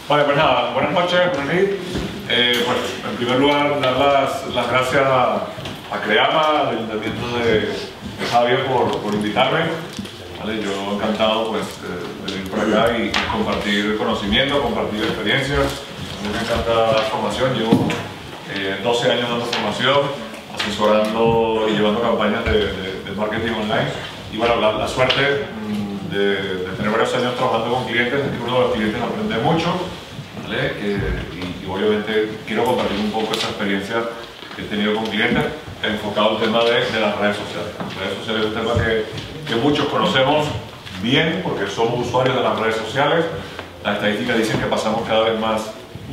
Vale, pues nada, buenas noches, pues en primer lugar dar las gracias a Creama, al Ayuntamiento de Javier por invitarme. ¿Vale? Yo encantado pues, de venir por acá y compartir conocimiento, compartir experiencias. A mí me encanta la formación, llevo 12 años dando formación, asesorando y llevando campañas de marketing online. Y bueno, la suerte de tener varios años trabajando con clientes, es que uno de los clientes aprende mucho, ¿vale? Y obviamente quiero compartir un poco esa experiencia que he tenido con clientes enfocado al tema de las redes sociales. Las redes sociales es un tema que muchos conocemos bien porque somos usuarios de las redes sociales. Las estadísticas dicen que pasamos cada vez más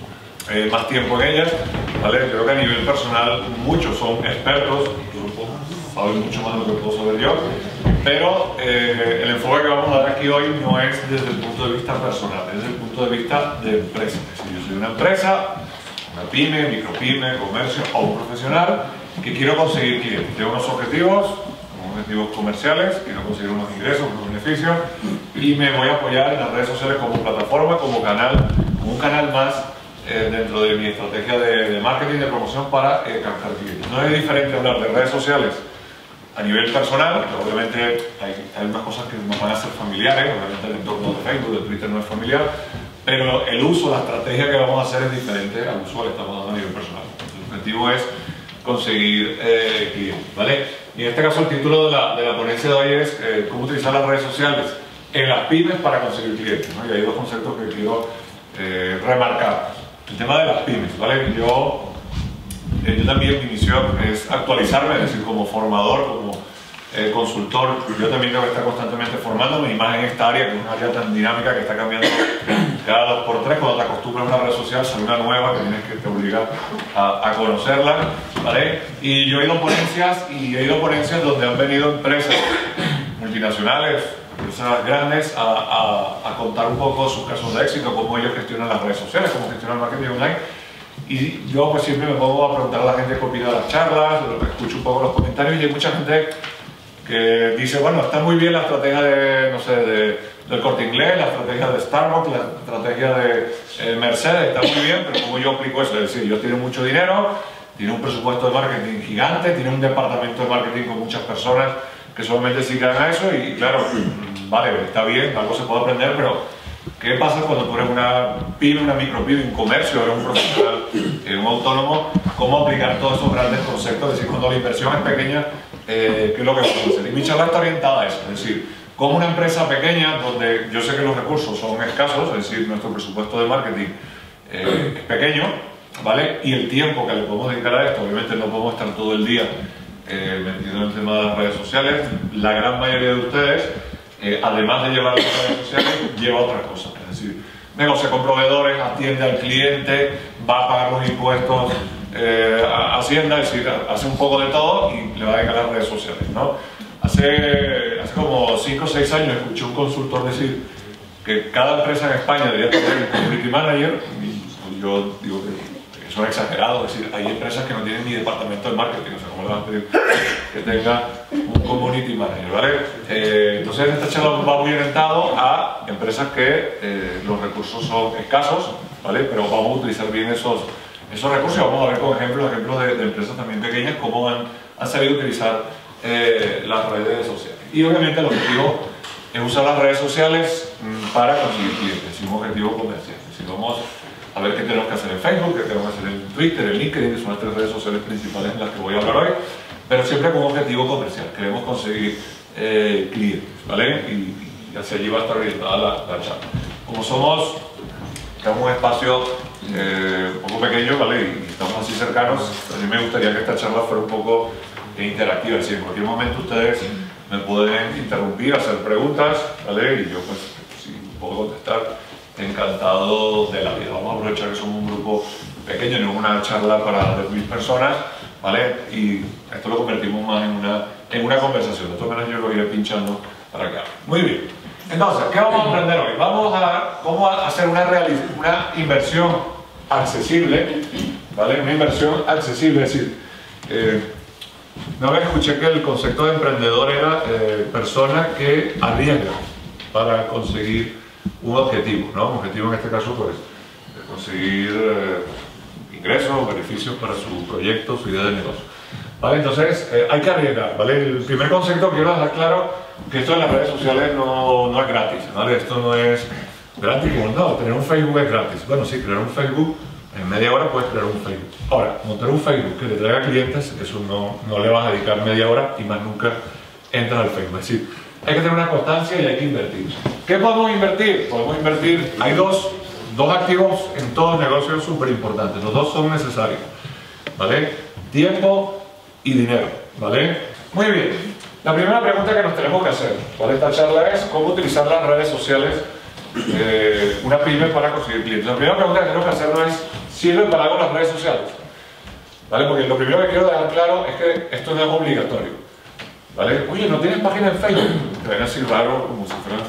tiempo en ellas, ¿vale? Creo que a nivel personal muchos son expertos, saben mucho más de lo que puedo saber yo, pero el enfoque que vamos a dar aquí hoy no es desde el punto de vista personal, es desde el punto de vista de empresa. Es decir, yo soy una empresa, una pyme, micropyme, comercio o un profesional que quiero conseguir clientes. Tengo unos objetivos comerciales, quiero conseguir unos ingresos, unos beneficios y me voy a apoyar en las redes sociales como plataforma, como un canal más dentro de mi estrategia de marketing, de promoción para captar clientes. No es diferente hablar de redes sociales a nivel personal, que obviamente hay unas cosas que nos van a ser familiares, obviamente el entorno de Facebook, de Twitter no es familiar, pero el uso, la estrategia que vamos a hacer es diferente al uso que le estamos dando a nivel personal. El objetivo es conseguir clientes, ¿vale? Y en este caso el título de la ponencia de hoy es cómo utilizar las redes sociales en las pymes para conseguir clientes, ¿no? Y hay dos conceptos que quiero remarcar. El tema de las pymes, ¿vale? Yo también, mi misión es actualizarme, es decir, como formador, como consultor, yo también tengo que estar constantemente formándome y más en esta área, que es una área tan dinámica que está cambiando cada 2 por 3. Cuando te acostumbras a una red social sale una nueva que tienes que te obligar a conocerla, ¿vale? Y yo he ido a ponencias donde han venido empresas multinacionales, empresas grandes a contar un poco sus casos de éxito, cómo ellos gestionan las redes sociales, cómo gestionan el marketing online. Y yo pues siempre me pongo a preguntar a la gente qué opina de las charlas, escucho un poco los comentarios y hay mucha gente que dice, bueno, está muy bien la estrategia del Corte Inglés, la estrategia de Starbucks, la estrategia de Mercedes, está muy bien, pero ¿cómo yo aplico eso? Es decir, yo tengo mucho dinero, tiene un presupuesto de marketing gigante, tiene un departamento de marketing con muchas personas que solamente se dedican a eso y claro, vale, está bien, algo se puede aprender, pero ¿qué pasa cuando tú eres una pyme, una micropyme, un comercio, eres un profesional, un autónomo? ¿Cómo aplicar todos esos grandes conceptos? Es decir, cuando la inversión es pequeña, ¿qué es lo que vamos a hacer? Y mi charla está orientada a eso, es decir, como una empresa pequeña, donde yo sé que los recursos son escasos, es decir, nuestro presupuesto de marketing es pequeño, ¿vale? Y el tiempo que le podemos dedicar a esto, obviamente no podemos estar todo el día metido en el tema de las redes sociales. La gran mayoría de ustedes, además de llevar las redes sociales, lleva otras cosas, es decir, negocia con proveedores, atiende al cliente, va a pagar los impuestos a Hacienda, es decir, hace un poco de todo y le va a dedicar a las redes sociales, ¿no? Hace como 5 o 6 años escuché un consultor decir que cada empresa en España debería tener un community manager y yo digo que eso es exagerado, es decir, hay empresas que no tienen ni departamento de marketing, o sea, ¿cómo le van a pedir que tenga un community manager, ¿vale? Entonces esta charla va muy orientado a empresas que los recursos son escasos, ¿vale? Pero vamos a utilizar bien esos recursos y vamos a ver con ejemplos de empresas también pequeñas cómo han sabido utilizar las redes sociales. Y obviamente el objetivo es usar las redes sociales para conseguir clientes, es un objetivo comercial. Es decir, vamos a ver qué tenemos que hacer en Facebook, qué tenemos que hacer en Twitter, en LinkedIn, que son las 3 redes sociales principales en las que voy a hablar hoy, pero siempre con un objetivo comercial. Queremos conseguir clientes, ¿vale? Y hacia allí va a estar orientada la charla. Como somos un espacio un poco pequeño, ¿vale? Y estamos así cercanos, a mí me gustaría que esta charla fuera un poco interactiva, es decir, en cualquier momento ustedes me pueden interrumpir, hacer preguntas, ¿vale? Y yo pues si puedo contestar, encantado de la vida. Vamos a aprovechar que somos un grupo pequeño, no es una charla para 10.000 personas, ¿vale? Y esto lo convertimos más en una conversación. De todas maneras yo lo iré pinchando para acá. Muy bien. Entonces, ¿qué vamos a aprender hoy? Vamos a ver cómo hacer una inversión accesible, ¿vale? Una inversión accesible, es decir, una vez escuché que el concepto de emprendedor era persona que arriesga para conseguir un objetivo, ¿no? Un objetivo en este caso, pues, conseguir ingresos, beneficios para su proyecto, su idea de negocio. ¿Vale? Entonces, hay que arriesgar, ¿vale? El primer concepto que quiero dejar claro que esto en las redes sociales no es gratis, ¿vale? Esto no es gratis, como no, tener un Facebook es gratis. Bueno, sí, crear un Facebook, en media hora puedes crear un Facebook. Ahora, montar un Facebook que te traiga clientes, eso no le vas a dedicar media hora y más nunca entras al Facebook. Es decir, hay que tener una constancia y hay que invertir. ¿Qué podemos invertir? Podemos invertir, hay dos activos en todos los negocios súper importantes, los dos son necesarios, ¿vale? Tiempo y dinero, ¿vale? Muy bien, la primera pregunta que nos tenemos que hacer para esta charla es cómo utilizar las redes sociales una pyme para conseguir clientes. La primera pregunta que tenemos que hacernos es, ¿sirven para algo las redes sociales? ¿Vale? Porque lo primero que quiero dejar claro es que esto no es obligatorio, ¿vale? Oye, ¿no tienes página en Facebook? Te ven así raro, como si fuera...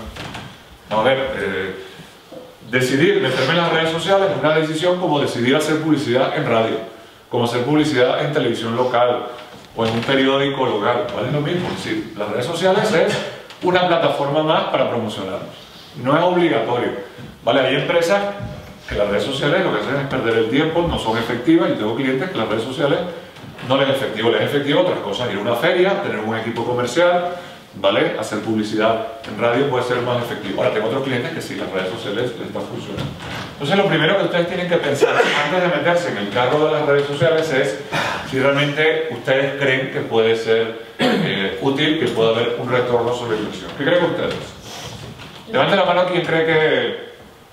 A ver, decidir meterme en las redes sociales es una decisión como decidir hacer publicidad en radio, como hacer publicidad en televisión local o en un periódico local, ¿vale? Es lo mismo, es decir, las redes sociales es una plataforma más para promocionarnos, no es obligatorio, ¿vale? Hay empresas que las redes sociales lo que hacen es perder el tiempo, no son efectivas, y tengo clientes que las redes sociales no les es efectivo, les es efectivo otras cosas, ir a una feria, tener un equipo comercial, ¿vale? Hacer publicidad en radio puede ser más efectivo. Ahora, tengo otros clientes que sí, las redes sociales les están funcionando. Entonces, lo primero que ustedes tienen que pensar antes de meterse en el carro de las redes sociales es si realmente ustedes creen que puede ser útil, que pueda haber un retorno sobre inversión. ¿Qué creen ustedes? Levanten la mano quien cree que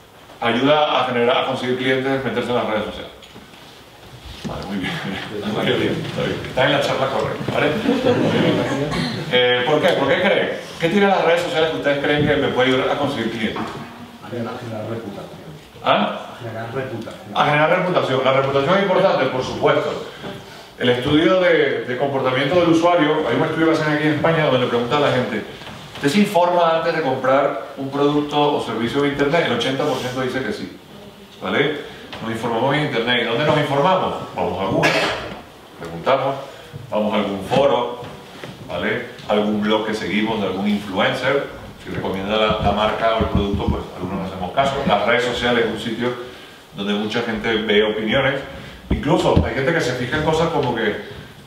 ayuda a conseguir clientes meterse en las redes sociales. Vale, muy bien. Está en la charla correcta, ¿vale? ¿Por qué? ¿Por qué creen? ¿Qué tiene las redes sociales que ustedes creen que me puede ayudar a conseguir clientes? A generar reputación. ¿Ah? A generar reputación. A generar reputación. La reputación es importante, por supuesto. El estudio de comportamiento del usuario, hay un estudio que hacen aquí en España donde le preguntan a la gente, ¿usted se informa antes de comprar un producto o servicio de internet? El 80% dice que sí, ¿vale? Nos informamos en internet. ¿Y dónde nos informamos? Vamos a Google, preguntamos, vamos a algún foro, ¿vale? Algún blog que seguimos de algún influencer, si recomienda la marca o el producto, pues algunos nos hacemos caso. Las redes sociales es un sitio donde mucha gente ve opiniones. Incluso hay gente que se fija en cosas como que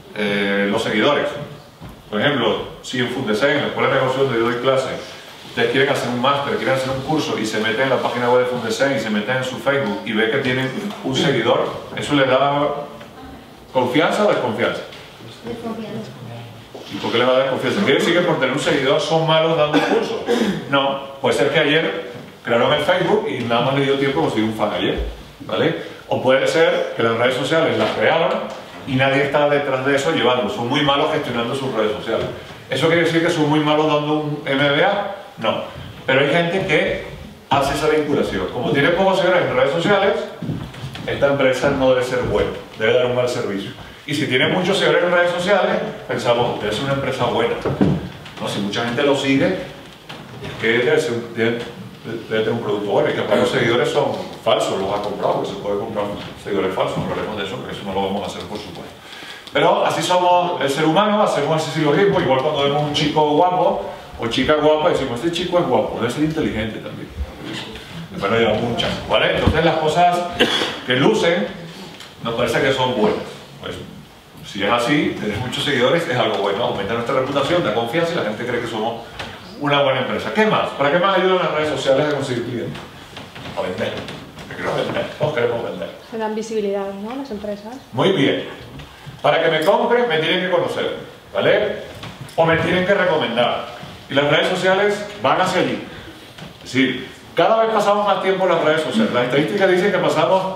los seguidores. Por ejemplo, si en Fundesen, en la escuela de negocios donde yo doy clase, ustedes quieren hacer un máster, quieren hacer un curso y se meten en la página web de Fundesen y se meten en su Facebook y ve que tienen un seguidor, ¿eso le da confianza o desconfianza? Desconfianza. ¿Y por qué le va a dar confianza? ¿Quiere decir que por tener un seguidor son malos dando cursos? No, puede ser que ayer crearon el Facebook y nada más le dio tiempo a conseguir un fan ayer, ¿vale? O puede ser que las redes sociales las crearon y nadie está detrás de eso llevando. Son muy malos gestionando sus redes sociales. ¿Eso quiere decir que son muy malos dando un MBA? No. Pero hay gente que hace esa vinculación. Como tiene pocos seguidores en redes sociales, esta empresa no debe ser buena, debe dar un mal servicio. Y si tiene muchos seguidores en redes sociales, pensamos, debe ser una empresa buena. No, si mucha gente lo sigue, es que debe tener un producto bueno. Y que para los seguidores son falsos, los ha comprado, porque se puede comprar seguidores falsos. No hablaremos de eso, porque eso no lo vamos a hacer, por supuesto. Pero así somos el ser humano, hacemos ese silogismo, igual cuando vemos un chico guapo o chica guapa, decimos, este chico es guapo, debe ser inteligente también. Después nos llevamos un chanco, ¿vale? Entonces las cosas que lucen nos parece que son buenas. Pues, si es así, tener muchos seguidores es algo bueno, aumenta nuestra reputación, da confianza y la gente cree que somos una buena empresa. ¿Qué más? ¿Para qué más ayudan las redes sociales a conseguir clientes? A vender. Yo quiero vender, todos queremos vender. Se dan visibilidad, ¿no? Las empresas. Muy bien. Para que me compren, me tienen que conocer, ¿vale? O me tienen que recomendar. Y las redes sociales van hacia allí. Es decir, cada vez pasamos más tiempo en las redes sociales. Las estadísticas dicen que pasamos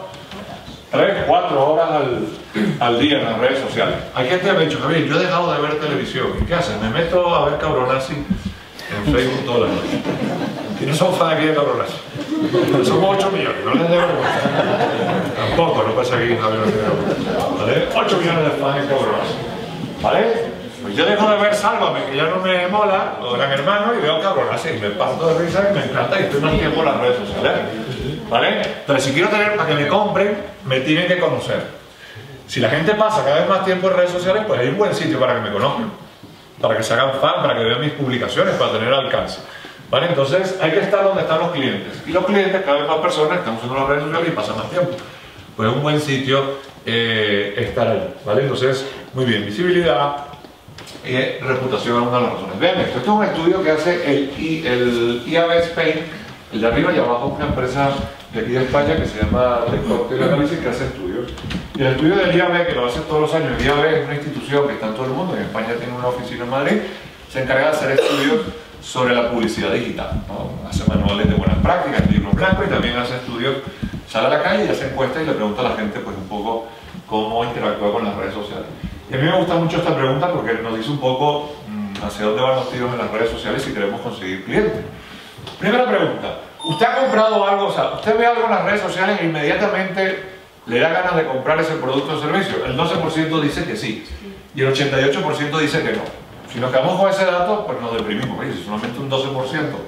3, 4 horas al día en las redes sociales. Hay gente que me ha dicho, Javier, yo he dejado de ver televisión. ¿Y qué haces? Me meto a ver Cabronazzi en Facebook todas las noches. Y no son fans aquí de Cabronazzi. Somos 8 millones, no les debo vergüenza. Tampoco, no pasa aquí, Javier, ¿vale? 8 millones de fans en Cabronazzi. ¿Vale? Pues yo dejo de ver Sálvame, que ya no me mola, o Gran Hermano, y veo Cabronazzi. Y me parto de risa y me encanta y estoy más tiempo en las redes sociales. ¿Vale? Entonces, si quiero tener para que me compren, me tienen que conocer. Si la gente pasa cada vez más tiempo en redes sociales, pues hay un buen sitio para que me conozcan, para que se hagan fan, para que vean mis publicaciones, para tener alcance. ¿Vale? Entonces hay que estar donde están los clientes. Y los clientes, cada vez más personas están usando las redes sociales y pasan más tiempo. Pues es un buen sitio estar allí. ¿Vale? Entonces, muy bien, visibilidad y reputación es una de las razones. Vean esto, es un estudio que hace el IAB Spain, el de arriba y abajo, una empresa de aquí de España que se llama Cocktail Analysis, que hace estudios. Y el estudio del IAB, que lo hace todos los años, el IAB es una institución que está en todo el mundo, en España tiene una oficina en Madrid, se encarga de hacer estudios sobre la publicidad digital, ¿no? Hace manuales de buenas prácticas, libros blancos, y también hace estudios, sale a la calle y hace encuestas y le pregunta a la gente pues un poco cómo interactúa con las redes sociales. Y a mí me gusta mucho esta pregunta porque nos dice un poco hacia dónde van los tiros en las redes sociales si queremos conseguir clientes. Primera pregunta, ¿usted ha comprado algo? O sea, usted ve algo en las redes sociales e inmediatamente le da ganas de comprar ese producto o servicio. El 12% dice que sí y el 88% dice que no. Si nos quedamos con ese dato, pues nos deprimimos. Si solamente un 12%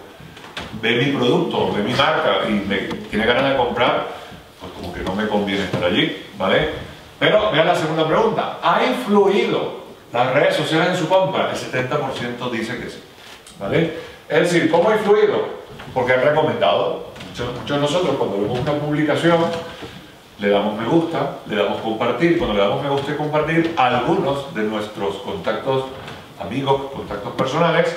ve mi producto, ve mi marca y me tiene ganas de comprar, pues como que no me conviene estar allí, ¿vale? Pero vean la segunda pregunta, ¿ha influido las redes sociales en su compra? El 70% dice que sí, ¿vale? Es decir, ¿cómo ha influido? Porque han recomendado. Muchos de nosotros cuando vemos una publicación le damos me gusta, le damos compartir. Cuando le damos me gusta y compartir, algunos de nuestros contactos, amigos, contactos personales,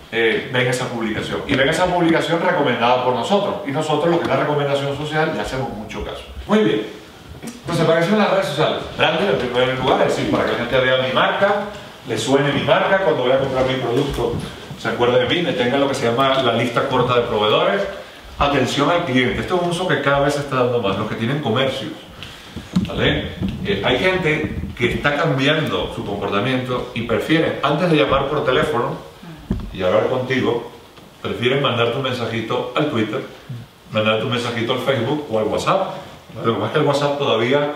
ven esa publicación. Y ven esa publicación recomendada por nosotros. Y nosotros, lo que es la recomendación social, le hacemos mucho caso. Muy bien. Entonces, ¿para qué son las redes sociales? Branding en primer lugar, es decir, para que la gente vea mi marca, le suene mi marca, cuando voy a comprar mi producto, se acuerde de mí, me tenga lo que se llama la lista corta de proveedores. Atención al cliente. Esto es un uso que cada vez se está dando más, los que tienen comercios, ¿vale? Hay gente que está cambiando su comportamiento y prefieren, antes de llamar por teléfono y hablar contigo, prefieren mandarte un mensajito al Twitter, mandarte un mensajito al Facebook o al WhatsApp. Lo que pasa es que el WhatsApp todavía,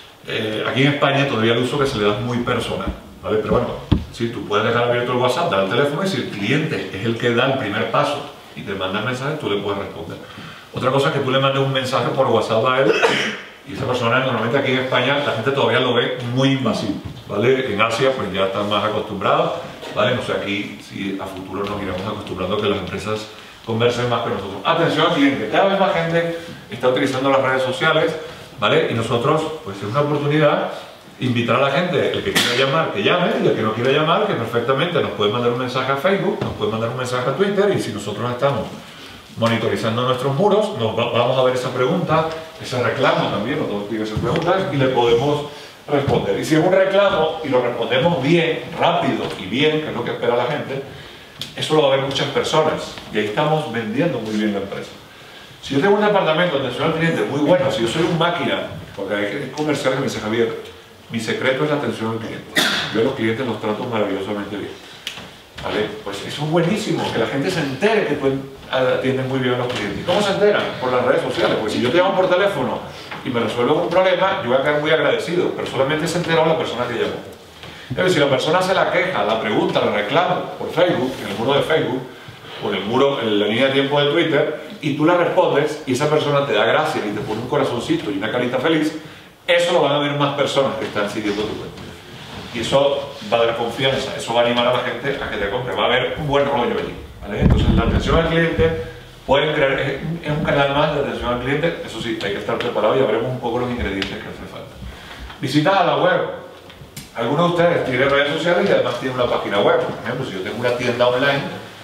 aquí en España, todavía el uso que se le da es muy personal, ¿vale? Pero bueno, si tú puedes dejar abierto el WhatsApp, dar el teléfono y si el cliente es el que da el primer paso y te manda el mensaje, tú le puedes responder. Otra cosa es que tú le mandes un mensaje por WhatsApp a él y esa persona, normalmente aquí en España, la gente todavía lo ve muy invasivo, ¿vale? En Asia pues ya están más acostumbrados, ¿vale? No sé, aquí si a futuro nos iremos acostumbrando a que las empresas conversen más con nosotros. Atención al cliente, cada vez más gente está utilizando las redes sociales, ¿vale? Y nosotros, pues es una oportunidad invitar a la gente, el que quiera llamar, que llame, y el que no quiera llamar, que perfectamente nos puede mandar un mensaje a Facebook, nos puede mandar un mensaje a Twitter, y si nosotros estamos monitorizando nuestros muros, vamos a ver esa pregunta, ese reclamo también, nos tiene esas preguntas, y le podemos responder. Y si es un reclamo y lo respondemos bien, rápido y bien, que es lo que espera la gente, eso lo va a ver muchas personas, y ahí estamos vendiendo muy bien la empresa. Si yo tengo un departamento de atención al cliente muy bueno, si yo soy un máquina, porque hay comerciales que me dice Javier, mi secreto es la atención al cliente. Yo a los clientes los trato maravillosamente bien, ¿vale? Pues eso es buenísimo, que la gente se entere que tú atiendes muy bien a los clientes. ¿Cómo se enteran? Por las redes sociales. Pues si yo te llamo por teléfono y me resuelvo un problema, yo voy a quedar muy agradecido, pero solamente se enteró la persona que llamó. Entonces, si la persona hace la queja, la pregunta, la reclama por Facebook, en el muro de Facebook, o en el muro, en la línea de tiempo de Twitter, y tú la respondes y esa persona te da gracias y te pone un corazoncito y una carita feliz, eso lo van a ver más personas que están siguiendo tu cuenta. Y eso va a dar confianza, eso va a animar a la gente a que te compre, va a haber un buen rollo allí, ¿vale? Entonces la atención al cliente, pueden creer, es un canal más de atención al cliente, eso sí, hay que estar preparado y ya veremos un poco los ingredientes que hace falta. Visita a la web. Algunos de ustedes tienen redes sociales y además tienen una página web. Por ejemplo, si yo tengo una tienda online,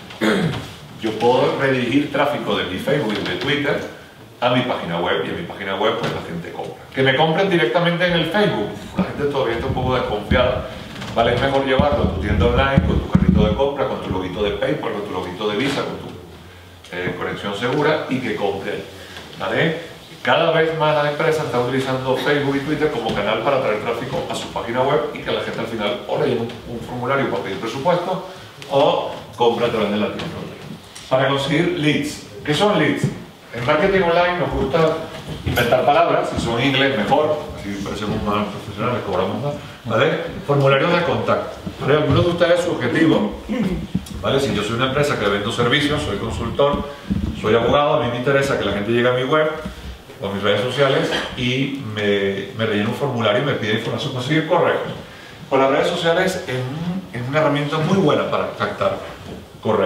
yo puedo redirigir tráfico de mi Facebook y de Twitter a mi página web, y en mi página web pues la gente compra. Que me compren directamente en el Facebook, la gente todavía está un poco desconfiada, ¿vale? Es mejor llevarlo a tu tienda online, con tu carrito de compra, con tu loguito de PayPal, con tu loguito de Visa, con tu conexión segura y que compre, ¿vale? Cada vez más las empresas están utilizando Facebook y Twitter como canal para traer tráfico a su página web y que la gente al final o le llene un formulario para pedir presupuesto o compra a través de la tienda. Para conseguir leads. ¿Qué son leads? En marketing online nos gusta inventar palabras, si son en inglés mejor, así parecemos más profesionales, cobramos más, ¿vale? Formularios de contacto. ¿Vale? Algunos de ustedes su objetivo, ¿vale? Si yo soy una empresa que vendo servicios, soy consultor, soy abogado, a mí me interesa que la gente llegue a mi web o a mis redes sociales y me rellene un formulario y me pide información, conseguir correos. Con las redes sociales es una herramienta muy buena para captar correos.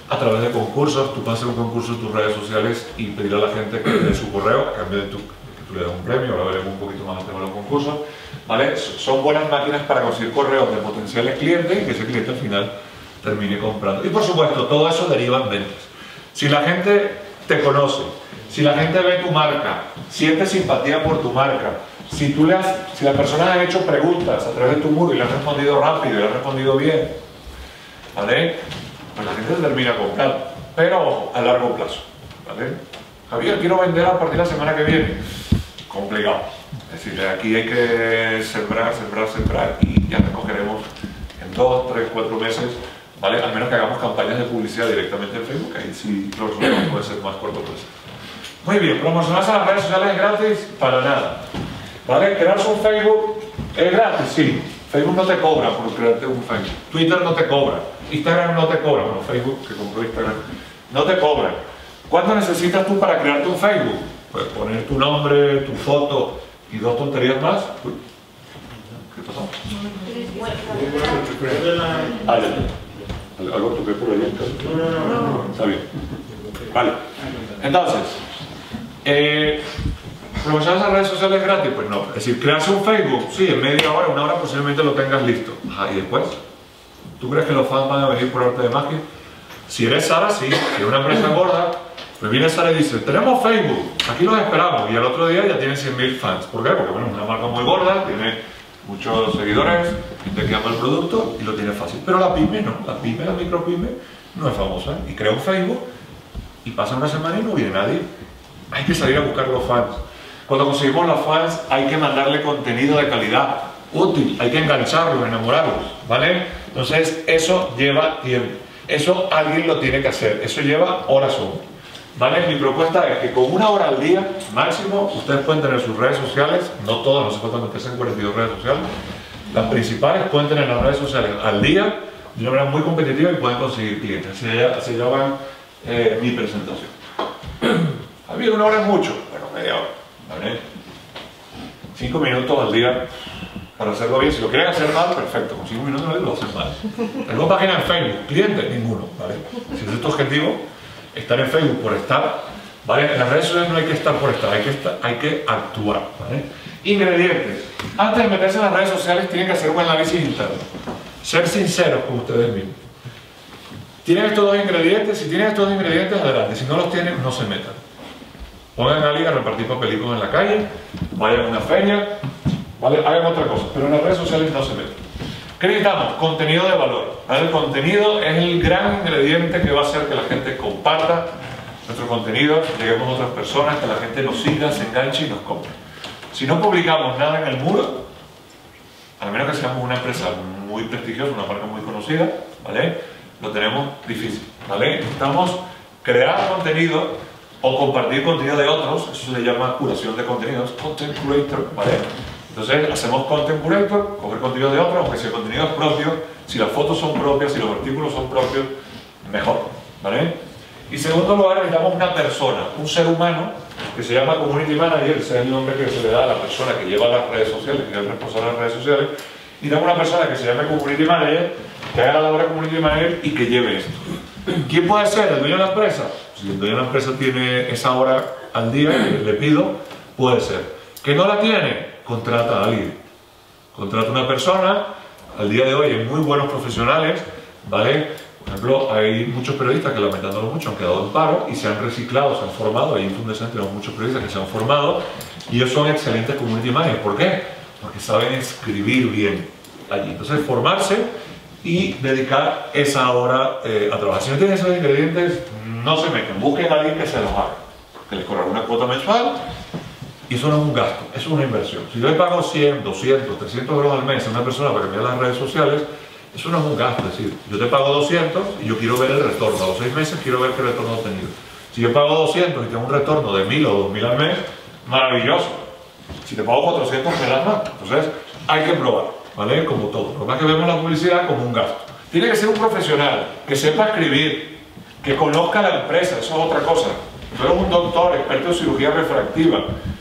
a través de concursos. Tú puedes hacer un concurso en tus redes sociales y pedir a la gente que dé su correo a cambio de que tú le des un premio. Ahora veremos un poquito más el tema de los concursos, ¿vale? Son buenas máquinas para conseguir correos de potenciales clientes y que ese cliente al final termine comprando. Y por supuesto, todo eso deriva en ventas. Si la gente te conoce, si la gente ve tu marca, siente simpatía por tu marca, si la persona ha hecho preguntas a través de tu muro y le has respondido rápido y le has respondido bien, ¿vale? Pues la gente te termina comprando, pero a largo plazo, ¿vale? Javier, quiero vender a partir de la semana que viene. Complicado. Es decir, aquí hay que sembrar y ya recogeremos en 2, 3, 4 meses, ¿vale? Al menos que hagamos campañas de publicidad directamente en Facebook, ahí sí los resultados pueden ser más cortos. Muy bien, promocionarse a las redes sociales es gratis, para nada, ¿vale? Crearse un Facebook es gratis, sí. Facebook no te cobra por crearte un Facebook. Twitter no te cobra. Instagram no te cobra. Bueno, Facebook, que compró Instagram, no te cobra. ¿Cuánto necesitas tú para crearte un Facebook? Pues poner tu nombre, tu foto y 2 tonterías más. Uy, ¿qué pasó? Ah, ya. ¿Algo toqué por ahí? No. Está bien. Vale. Entonces, ¿promocionar esas redes sociales gratis? Pues no. Es decir, crearse un Facebook, sí, en media hora, 1 hora posiblemente lo tengas listo. Ajá, ¿y después? ¿Tú crees que los fans van a venir por arte de magia? Si eres Sara, sí. Si es una empresa gorda, pues viene Sara y dice, tenemos Facebook, aquí los esperamos. Y al otro día ya tiene 100.000 fans. ¿Por qué? Porque bueno, es una marca muy gorda, tiene muchos seguidores, gente que ama el producto y lo tiene fácil. Pero la pyme no, la micropyme no es famosa. Y crea un Facebook y pasa una semana y no viene nadie. Hay que salir a buscar los fans. Cuando conseguimos los fans hay que mandarle contenido de calidad, útil, hay que engancharlos, enamorarlos, ¿vale? Entonces eso lleva tiempo, eso alguien lo tiene que hacer, eso lleva horas o ¿vale? Mi propuesta es que con 1 hora al día máximo ustedes pueden tener sus redes sociales, no todas, no se falta meterse en 42 redes sociales, las principales pueden tener las redes sociales al día de una manera muy competitiva y pueden conseguir clientes. Así ya va mi presentación. A mí 1 hora es mucho, pero media hora, ¿vale? 5 minutos al día para hacerlo bien. Si lo quieren hacer mal, perfecto. Con 5 minutos lo hacen mal. Tengo página en Facebook, clientes, ninguno, ¿vale? Si es tu objetivo, estar en Facebook por estar, ¿vale? En las redes sociales no hay que estar por estar, hay que actuar, ¿vale? Ingredientes. Antes de meterse en las redes sociales tienen que hacer un análisis interno. Ser sinceros con ustedes mismos. ¿Tienen estos 2 ingredientes? Si tienen estos 2 ingredientes, adelante. Si no los tienen, no se metan. Pongan a alguien a repartir papelicos en la calle, vayan a una feria, ¿vale? Hagan otra cosa, pero en las redes sociales no se metan. ¿Qué necesitamos? Contenido de valor, ¿vale? El contenido es el gran ingrediente que va a hacer que la gente comparta nuestro contenido, lleguemos a otras personas, que la gente nos siga, se enganche y nos compre. Si no publicamos nada en el muro, a menos que seamos una empresa muy prestigiosa, una marca muy conocida, ¿vale? Lo tenemos difícil, ¿vale? Necesitamos crear contenido o compartir contenido de otros, eso se llama curación de contenidos, content curator, ¿vale? Entonces hacemos content curator, coger contenido de otros, aunque si el contenido es propio, si las fotos son propias, si los artículos son propios, mejor, ¿vale? Y segundo lugar, necesitamos una persona, un ser humano, que se llama Community Manager, ese es el nombre que se le da a la persona que lleva las redes sociales, que es el responsable de las redes sociales, y necesitamos una persona que se llame Community Manager, que haga la labor de Community Manager y que lleve esto. ¿Quién puede ser? ¿El dueño de la empresa? Si el dueño de la empresa tiene esa hora al día que le pido, puede ser. ¿Que no la tiene? Contrata a alguien. Contrata a una persona. Al día de hoy hay muy buenos profesionales, ¿vale? Por ejemplo, hay muchos periodistas que, lamentándolo mucho, han quedado en paro y se han reciclado, se han formado. Ahí en Fundescent tenemos muchos periodistas que se han formado y ellos son excelentes community managers. ¿Por qué? Porque saben escribir bien allí. Entonces, formarse y dedicar esa hora a trabajar. Si no tienen esos ingredientes, no se meten. Busquen a alguien que se los haga, que les cobrará una cuota mensual. Y eso no es un gasto, eso es una inversión. Si yo le pago 100, 200, 300 euros al mes a una persona para que me haga las redes sociales, eso no es un gasto. Es decir, yo te pago 200 y yo quiero ver el retorno. A los 6 meses quiero ver qué retorno he obtenido. Si yo pago 200 y tengo un retorno de 1000 o 2000 al mes, maravilloso. Si te pago 400, me das más. Entonces, hay que probar, ¿vale? Como todo. Lo más que vemos la publicidad como un gasto. Tiene que ser un profesional, que sepa escribir, que conozca la empresa, eso es otra cosa. Tú eres un doctor, experto en cirugía refractiva.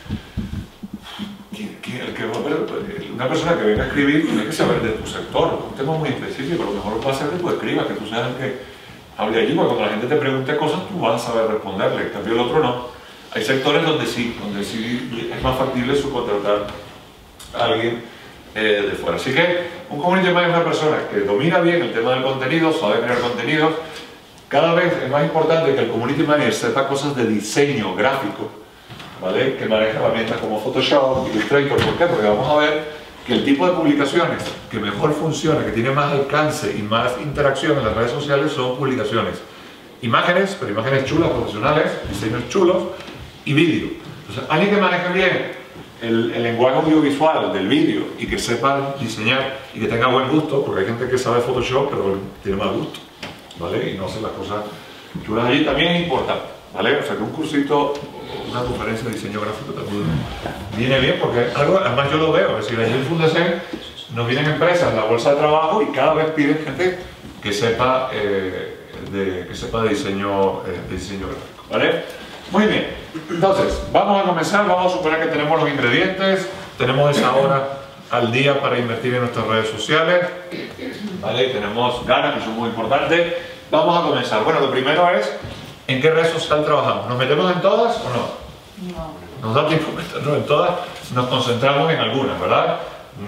Una persona que venga a escribir tiene que saber de tu sector, un tema muy específico. Lo mejor va a ser que tú escribas, que tú seas el que hable allí, porque cuando la gente te pregunte cosas, tú vas a saber responderle, en cambio el otro no. Hay sectores donde sí es más factible subcontratar a alguien de fuera. Así que un community manager es una persona que domina bien el tema del contenido, sabe crear contenidos. Cada vez es más importante que el community manager sepa cosas de diseño gráfico, ¿vale? Que maneja herramientas como Photoshop, Illustrator. ¿Por qué? Porque vamos a ver que el tipo de publicaciones que mejor funciona, que tiene más alcance y más interacción en las redes sociales son publicaciones. Imágenes, pero imágenes chulas, profesionales, diseños chulos y vídeo. Entonces, alguien que maneje bien el lenguaje audiovisual del vídeo y que sepa diseñar y que tenga buen gusto, porque hay gente que sabe Photoshop pero tiene mal gusto, ¿vale? Y no hace las cosas chulas allí, también es importante, ¿vale? O sea que un cursito, una conferencia de diseño gráfico también viene bien, porque algo, además yo lo veo, es decir, allí en Fundesen nos vienen empresas en la bolsa de trabajo y cada vez piden gente que sepa de diseño gráfico, ¿vale? Muy bien, entonces vamos a comenzar, vamos a suponer que tenemos los ingredientes, tenemos esa hora al día para invertir en nuestras redes sociales, ¿vale? Tenemos ganas, que son muy importantes. Vamos a comenzar. Bueno, lo primero es, ¿en qué red social trabajamos? ¿Nos metemos en todas o no? No. ¿Nos da tiempo meternos en todas? Nos concentramos en algunas, ¿verdad?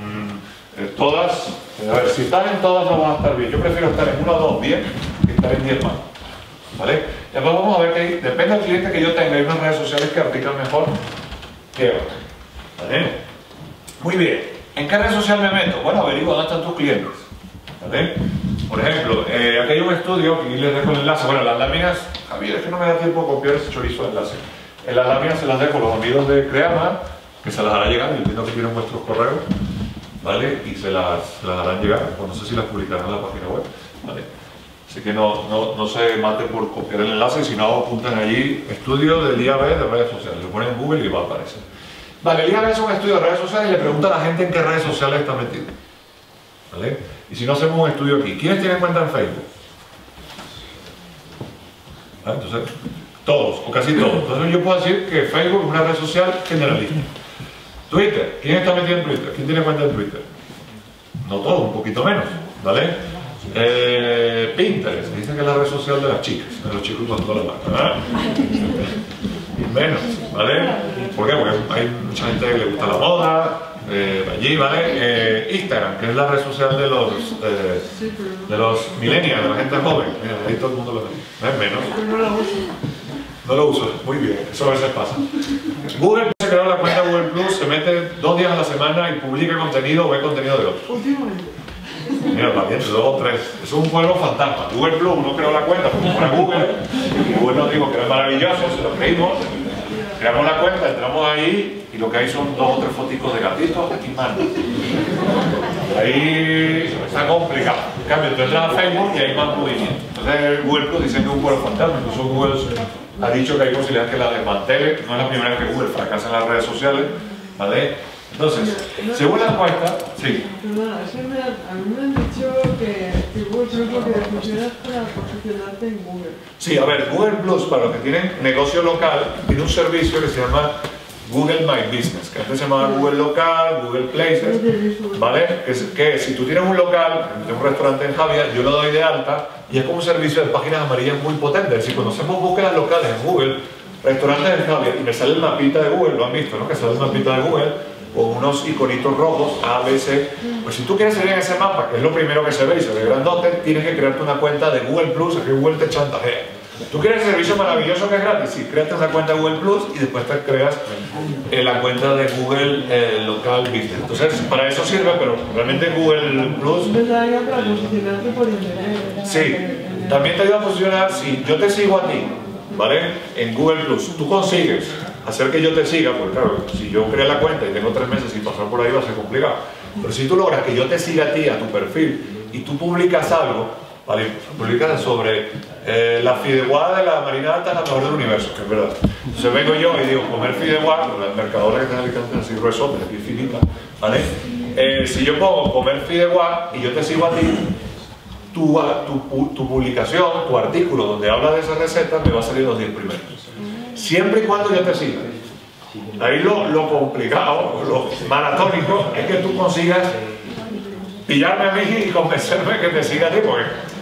Todas, a ver, si estás en todas no vas a estar bien. Yo prefiero estar en 1 o 2 bien que estar en 10 más, ¿vale? Después vamos a ver que depende del cliente que yo tenga, hay unas redes sociales que aplican mejor que otras, ¿vale? Muy bien, ¿en qué red social me meto? Bueno, averigua dónde están tus clientes, ¿vale? Por ejemplo, aquí hay un estudio, que les dejo el enlace. Bueno, las láminas, Javier, es que no me da tiempo de copiar ese chorizo de enlace. En las láminas se las dejo a los amigos de Creama, que se las hará llegar, y entiendo que tienen vuestros correos, ¿vale? Y se las harán llegar, pues no sé si las publicarán en la página web, ¿vale? Así que no se maten por copiar el enlace, si no apuntan allí estudio del IAB de redes sociales, lo ponen en Google y va a aparecer. Vale, el IAB es un estudio de redes sociales y le pregunta a la gente en qué redes sociales está metido, ¿vale? Y si no, hacemos un estudio aquí. ¿Quiénes tienen cuenta en Facebook? ¿Vale? Entonces, todos, o casi todos. Entonces yo puedo decir que Facebook es una red social generalista. Twitter, ¿quién está metido en Twitter? ¿Quién tiene cuenta en Twitter? No todos, un poquito menos, ¿vale? Pinterest, dicen que es la red social de las chicas, de los chicos con toda la marca, ¿verdad? Menos, ¿vale? ¿Por qué? Porque hay mucha gente que le gusta la moda, allí, ¿vale? Instagram, que es la red social de los millennials, de la gente joven. Mira, ahí todo el mundo lo ve. ¿Ves? Menos. No lo uso, muy bien, eso a veces pasa. Google se creó la cuenta Google Plus, se mete 2 días a la semana y publica contenido o ve contenido de otros. Mira, valiente, 2 o 3. Eso es un pueblo fantasma. Google Plus, uno creó la cuenta como para Google. Google nos dijo que era maravilloso, se lo creímos. Creamos la cuenta, entramos ahí y lo que hay son 2 o 3 foticos de gatitos y manos. Ahí está complicado. En cambio, tú entras a Facebook y hay más movimiento. Entonces Google Plus dice que es un pueblo fantasma. Incluso Google ha dicho que hay posibilidad que la desmantele. No es la primera vez que Google fracasa en las redes sociales, ¿vale? Entonces, según la encuesta, sí. Perdona, a mí me han dicho que Google es lo que funciona para posicionarte en Google. Sí, a ver, Google Plus, para los que tienen negocio local, tiene un servicio que se llama Google My Business, que antes se llamaba Google Local, Google Places, ¿vale? Que si tú tienes un local, un restaurante en Javier, yo lo doy de alta y es como un servicio de páginas amarillas muy potente. Es decir, cuando hacemos búsquedas locales en Google, restaurantes en Javier, y me sale el mapita de Google, lo han visto, ¿no? Que sale el mapita de Google con unos iconitos rojos, A, B, C. Pues si tú quieres salir en ese mapa, que es lo primero que se ve y se ve grandote, tienes que crearte una cuenta de Google Plus, que Google te chantajea. ¿Tú quieres el servicio maravilloso que es gratis? Sí, créate una cuenta de Google Plus y después te creas la cuenta de Google Local Business. Entonces, para eso sirve, pero realmente Google Plus... Para posicionarte por internet. Sí, también te ayuda a posicionar, si yo te sigo a ti, ¿vale? En Google Plus, tú consigues hacer que yo te siga, porque claro, si yo creo la cuenta y tengo 3 meses sin pasar por ahí va a ser complicado. Pero si tú logras que yo te siga a ti, a tu perfil, y tú publicas algo, ¿vale? Publicas sobre la fideuá de la Marina Alta es la mejor del universo, que es verdad. Entonces vengo yo y digo, comer fideuá, la mercadora que está en Alicante así gruesote, aquí finita, ¿vale? Si yo pongo comer fideuá y yo te sigo a ti, tu publicación, tu artículo donde habla de esa receta me va a salir los 10 primeros. Siempre y cuando yo te siga. Ahí lo complicado, lo maratónico, es que tú consigas pillarme a mí y convencerme que te siga a ti, porque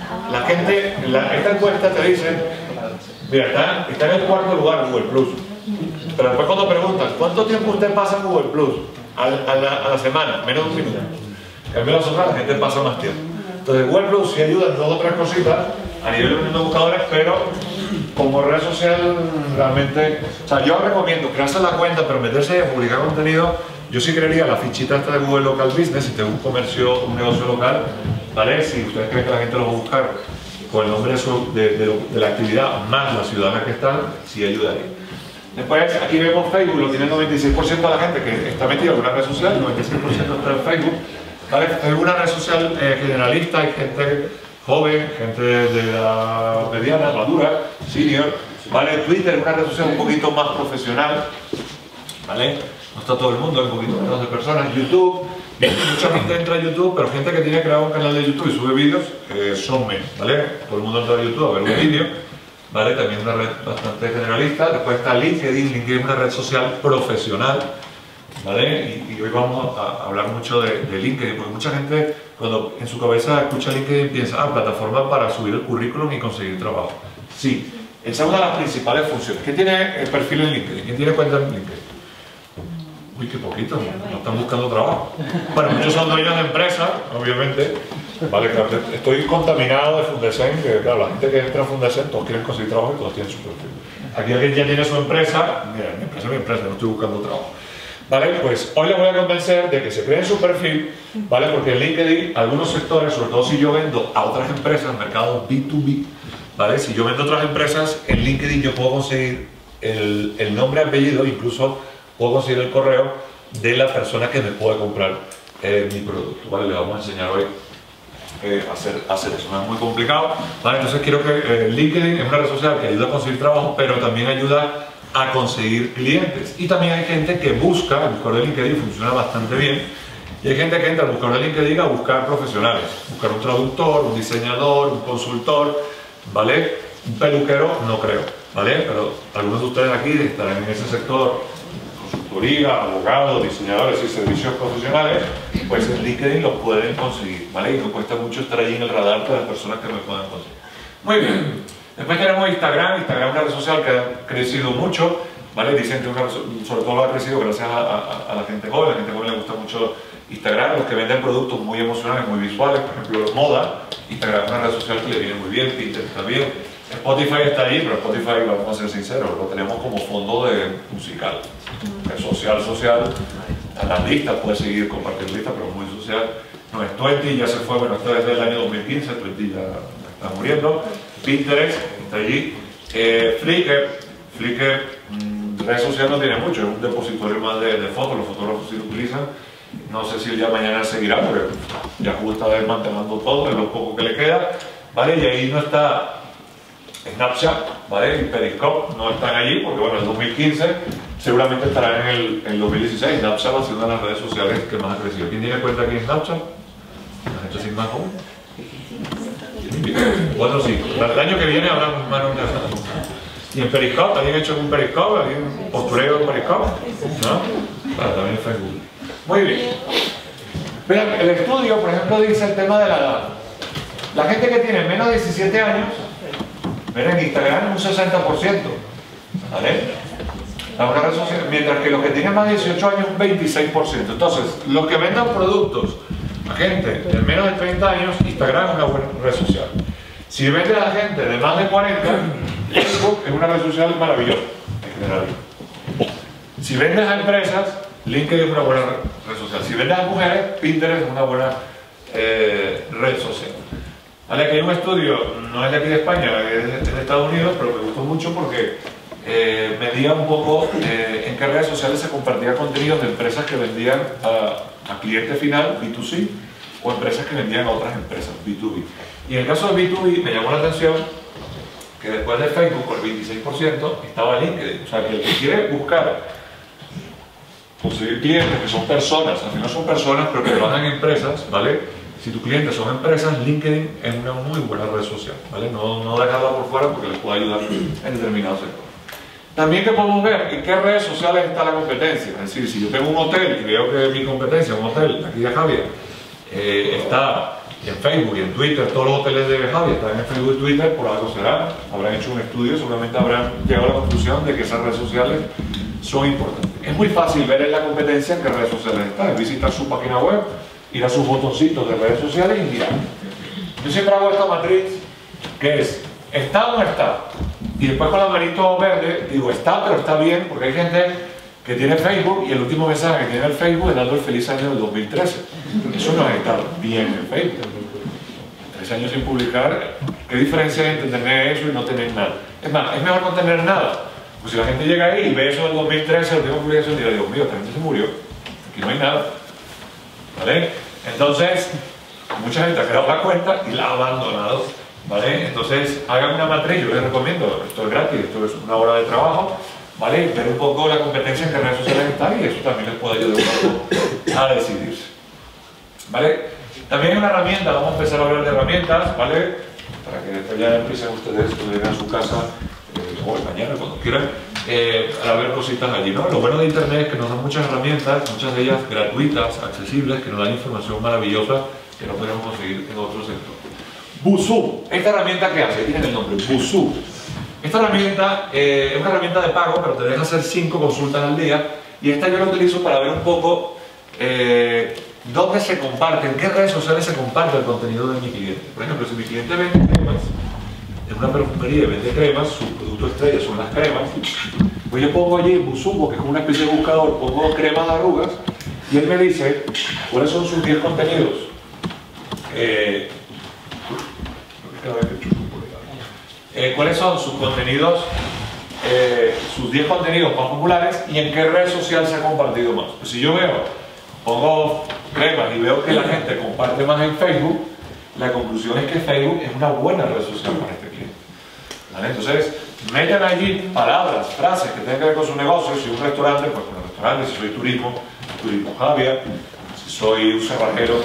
La gente, esta encuesta te dice, mira, está en el cuarto lugar en Google Plus. Pero después cuando preguntan, ¿cuánto tiempo usted pasa en Google Plus? A la semana, menos de un minuto. En cambio las otras, la gente pasa más tiempo. Entonces Google Plus sí ayuda en dos o tres cositas a nivel de buscadores, pero como red social realmente, o sea, yo recomiendo crearse la cuenta, pero meterse a publicar contenido. Yo sí crearía la fichita esta de Google Local Business, si tengo un comercio, un negocio local, ¿vale? Si ustedes creen que la gente lo va a buscar con el nombre de la actividad más la ciudad en la que están, sí ayudaría. Después aquí vemos Facebook, lo tiene el 96% de la gente que está metida en una red social, el 96% está en Facebook. ¿Vale? Es una red social generalista, hay gente joven, gente de la mediana, madura, senior. ¿Vale? Twitter es una red social un poquito más profesional, ¿vale? No está todo el mundo, hay un poquito menos de personas. YouTube, mucha gente entra a YouTube, pero gente que tiene creado un canal de YouTube y sube vídeos son menos, ¿vale? Todo el mundo entra a YouTube a ver un vídeo, ¿vale? También una red bastante generalista. Después está LinkedIn. LinkedIn es una red social profesional, ¿vale? Y hoy vamos a hablar mucho de LinkedIn, porque mucha gente cuando en su cabeza escucha LinkedIn piensa, plataforma para subir el currículum y conseguir trabajo. Sí, esa es una de las principales funciones. ¿Quién tiene el perfil en LinkedIn? ¿Quién tiene cuenta en LinkedIn? Uy, qué poquito, no están buscando trabajo. Bueno, muchos son dueños de empresas, obviamente. Vale, claro, estoy contaminado de Fundesen, que claro, la gente que entra a Fundesen, todos quieren conseguir trabajo y todos tienen su perfil. Aquí alguien ya tiene su empresa, mira, mi empresa es mi empresa, no estoy buscando trabajo. Vale, pues hoy les voy a convencer de que se creen su perfil, ¿vale? Porque en LinkedIn, algunos sectores, sobre todo si yo vendo a otras empresas, mercado B2B, ¿vale? Si yo vendo a otras empresas, en LinkedIn yo puedo conseguir el nombre, apellido, incluso puedo conseguir el correo de la persona que me puede comprar mi producto, ¿vale? Le vamos a enseñar hoy hacer eso, no es muy complicado, ¿vale? Entonces quiero que LinkedIn es una red social que ayuda a conseguir trabajo, pero también ayuda a conseguir clientes. Y también hay gente que busca, el buscador de LinkedIn funciona bastante bien, y hay gente que entra al buscador de LinkedIn a buscar profesionales, buscar un traductor, un diseñador, un consultor, ¿vale? Un peluquero, no creo, ¿vale? Pero algunos de ustedes aquí estarán en ese sector, consultoría, abogados, diseñadores y servicios profesionales, pues en LinkedIn los pueden conseguir, ¿vale? Y no cuesta mucho estar ahí en el radar de las personas que me puedan conseguir. Muy bien. Después tenemos Instagram. Instagram es una red social que ha crecido mucho, ¿vale? Dicen que sobre todo lo ha crecido gracias a la gente joven. A la gente joven le gusta mucho Instagram, los que venden productos muy emocionales, muy visuales, por ejemplo, moda. Instagram es una red social que le viene muy bien, Pinterest también. Spotify está ahí, pero Spotify, vamos a ser sinceros, lo tenemos como fondo de musical. Es social, a las listas, puede seguir compartiendo listas, pero muy social. No es Twenty, ya se fue, bueno, esto es del año 2015, Twenty ya está muriendo. Pinterest está allí. Flickr, red social no tiene mucho, es un depositorio más de fotos, los fotógrafos sí lo utilizan. No sé si el día de mañana seguirá, porque Yahoo está desmantelando todo, es lo poco que le queda, ¿vale? Y ahí no está Snapchat, ¿vale? Y Periscope no están allí, porque bueno, en 2015 seguramente estarán en el 2016. Snapchat va a ser una de las redes sociales que más ha crecido. ¿Quién tiene cuenta aquí en Snapchat? La gente sin más joven. 4 o 5. El año que viene habrá más de una. ¿Y en Periscope? ¿Alguien ha hecho un Periscope? ¿Alguien postureo en Periscope? ¿No? Vale, también en Facebook. Muy bien. Vean, el estudio, por ejemplo, dice el tema de la edad. La gente que tiene menos de 17 años, ven en Instagram un 60%. ¿Vale? Una red social, mientras que los que tienen más de 18 años, un 26%. Entonces, los que vendan productos a gente de menos de 30 años, Instagram es una buena red social. Si vende a gente de más de 40, Facebook es una red social maravillosa, en general. Si vendes a empresas, LinkedIn es una buena red social. Si vendes a mujeres, Pinterest es una buena red social. Vale, aquí hay un estudio, no es de aquí de España, es de Estados Unidos, pero me gustó mucho porque medía un poco en qué redes sociales se compartía contenido de empresas que vendían a cliente final, B2C, o empresas que vendían a otras empresas, B2B. Y en el caso de B2B me llamó la atención que después de Facebook, por el 26%, estaba LinkedIn. O sea, que el que quiere buscar conseguir clientes que son personas, al final son personas pero que trabajan en empresas, ¿vale? Si tus clientes son empresas, LinkedIn es una muy buena red social, ¿vale? No dejarla por fuera porque les puede ayudar en determinados sectores. También que podemos ver en qué redes sociales está la competencia. Es decir, si yo tengo un hotel y veo que mi competencia, un hotel aquí de Javier, está y en Facebook y en Twitter, todos los hoteles de Javi están en Facebook y Twitter, por algo será, habrán hecho un estudio, seguramente habrán llegado a la conclusión de que esas redes sociales son importantes. Es muy fácil ver en la competencia en qué redes sociales está, es visitar su página web, ir a sus botoncitos de redes sociales y mirar. Yo siempre hago esta matriz que es, ¿está o no está? Y después con la manito verde digo, está, pero está bien, porque hay gente que tiene Facebook y el último mensaje que tiene el Facebook es dando el feliz año del 2013. Eso no es estar bien en Facebook. 3 años sin publicar, ¿qué diferencia hay entre tener eso y no tener nada? Es más, es mejor no tener nada. Pues si la gente llega ahí y ve eso del 2013, la última publicación, dirá, Dios mío, esta gente se murió. Aquí no hay nada. ¿Vale? Entonces, mucha gente ha creado la cuenta y la ha abandonado. ¿Vale? Entonces, hagan una matriz, yo les recomiendo, esto es gratis, esto es una hora de trabajo, ¿vale? Ver un poco la competencia en qué redes sociales están y eso también les puede ayudar un poco a decidirse. ¿Vale? También hay una herramienta, vamos a empezar a hablar de herramientas, ¿vale? Para que después ya empiecen ustedes, cuando lleguen a su casa, o mañana, cuando quieran, a ver cositas allí, ¿no? Lo bueno de Internet es que nos dan muchas herramientas, muchas de ellas gratuitas, accesibles, que nos dan información maravillosa que no podemos conseguir en otros sectores. Busuu, esta herramienta que hace, tiene el nombre, Busuu. Esta herramienta es una herramienta de pago, pero te deja hacer 5 consultas al día y esta yo la utilizo para ver un poco dónde se comparte, en qué redes sociales se comparte el contenido de mi cliente. Por ejemplo, si mi cliente vende cremas, en una perfumería y vende cremas, su producto estrella son las cremas, pues yo pongo allí en Busuu, porque es como una especie de buscador, pongo cremas de arrugas y él me dice cuáles son sus 10 contenidos. ¿Cuáles son sus contenidos, sus 10 contenidos más populares y en qué red social se ha compartido más? Pues si yo pongo cremas y veo que la gente comparte más en Facebook, la conclusión es que Facebook es una buena red social para este cliente. ¿Vale? Entonces, metan allí palabras, frases que tengan que ver con su negocio. Si un restaurante, pues con el restaurante. Si soy turismo Javier. Si soy un cerrajero,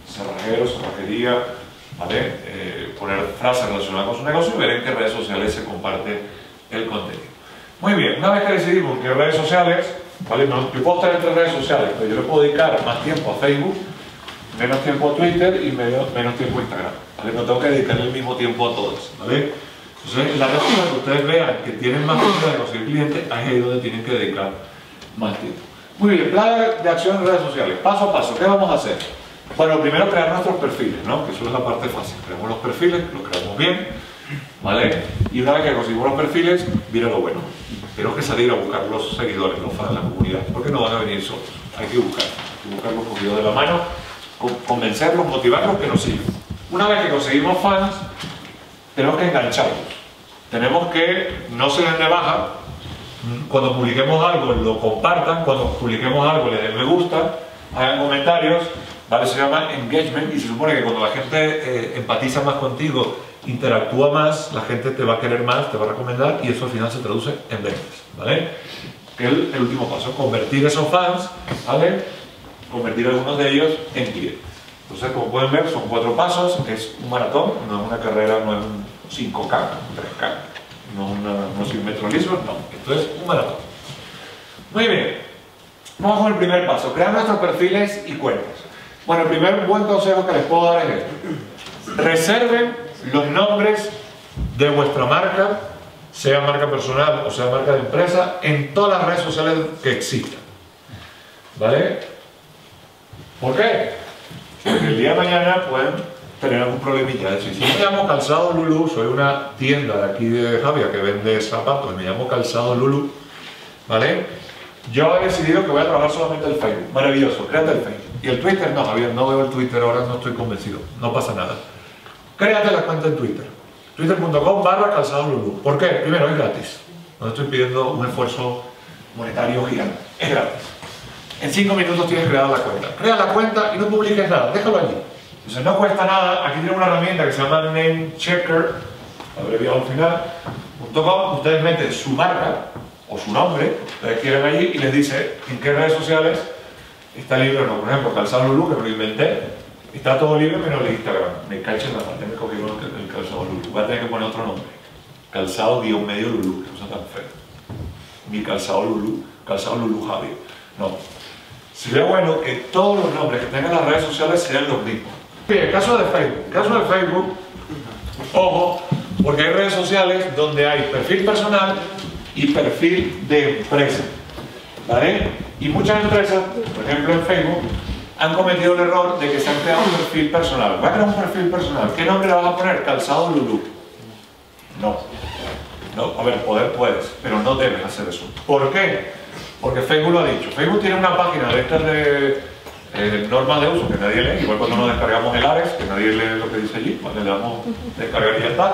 cerrajería. ¿Vale? Poner frases relacionadas con su negocio y ver en qué redes sociales se comparte el contenido. Muy bien, una vez que decidimos qué redes sociales, ¿vale? No, yo puedo estar entre redes sociales, pero yo le puedo dedicar más tiempo a Facebook, menos tiempo a Twitter y menos tiempo a Instagram. ¿Vale? No tengo que dedicarle el mismo tiempo a todas. ¿Vale? Entonces, la razón que ustedes vean que tienen más posibilidad de conseguir clientes, ahí es donde tienen que dedicar más tiempo. Muy bien, plan de acción en redes sociales. Paso a paso, ¿qué vamos a hacer? Bueno, primero crear nuestros perfiles, ¿no? Que eso es la parte fácil. Creamos los perfiles, los creamos bien, ¿vale? Y una vez que conseguimos los perfiles, viene lo bueno. Tenemos que salir a buscar los seguidores, los fans, la comunidad, porque no van a venir solos. Hay que buscarlos cogidos de la mano, convencerlos, motivarlos que nos sigan. Una vez que conseguimos fans, tenemos que engancharlos. Tenemos que no se den de baja. Cuando publiquemos algo, lo compartan. Cuando publiquemos algo, le den me gusta, hagan comentarios. ¿Vale? Se llama engagement y se supone que cuando la gente empatiza más contigo, interactúa más, la gente te va a querer más, te va a recomendar y eso al final se traduce en ventas. ¿Vale? Que es el último paso, convertir esos fans, ¿vale? Convertir algunos de ellos en clientes. Entonces, como pueden ver, son 4 pasos, es un maratón, no es una carrera, no es un 5K, un 3K, no es un metro liso, no, esto es un maratón. Muy bien, vamos con el primer paso, crear nuestros perfiles y cuentas. Bueno, el primer buen consejo que les puedo dar es esto. Reserven los nombres de vuestra marca, sea marca personal o sea marca de empresa, en todas las redes sociales que existan. ¿Vale? ¿Por qué? Porque el día de mañana pueden tener algún problemilla. Es decir, si yo me llamo Calzado Lulu, soy una tienda de aquí de Javia que vende zapatos, me llamo Calzado Lulu, ¿vale? Yo he decidido que voy a trabajar solamente el Facebook. Maravilloso, créate el Facebook. Y el Twitter, no, Javier, no veo el Twitter ahora, no estoy convencido. No pasa nada. Créate la cuenta en Twitter. Twitter.com/calzadolulu. ¿Por qué? Primero, es gratis. No estoy pidiendo un esfuerzo monetario gigante. Es gratis. En 5 minutos tienes creada la cuenta. Crea la cuenta y no publiques nada. Déjalo allí. Entonces no cuesta nada. Aquí tienen una herramienta que se llama Namechecker, abreviado al final, .com. Ustedes meten su marca o su nombre, ustedes quieren allí y les dice en qué redes sociales está libre o no. Por ejemplo, Calzado Lulu, que me lo inventé, está todo libre menos el Instagram. Me cacho en la parte, me cogieron el Calzado Lulu. Voy a tener que poner otro nombre. Calzado-medio Lulu, que cosa tan fea. Mi Calzado Lulu, Calzado Lulu Javier. No. Sería bueno que todos los nombres que tengan las redes sociales sean los mismos. Bien, el caso de Facebook. El caso de Facebook, ojo, porque hay redes sociales donde hay perfil personal y perfil de empresa, ¿vale? Y muchas empresas, por ejemplo en Facebook, han cometido el error de que se han creado un perfil personal. Voy a crear un perfil personal. ¿Qué nombre le vas a poner? Calzado Lulú. No. No, a ver, poder puedes, pero no debes hacer eso. ¿Por qué? Porque Facebook lo ha dicho. Facebook tiene una página de estas de normas de uso que nadie lee, igual cuando nos descargamos el Ares, que nadie lee lo que dice allí, cuando le damos descargar y ya está.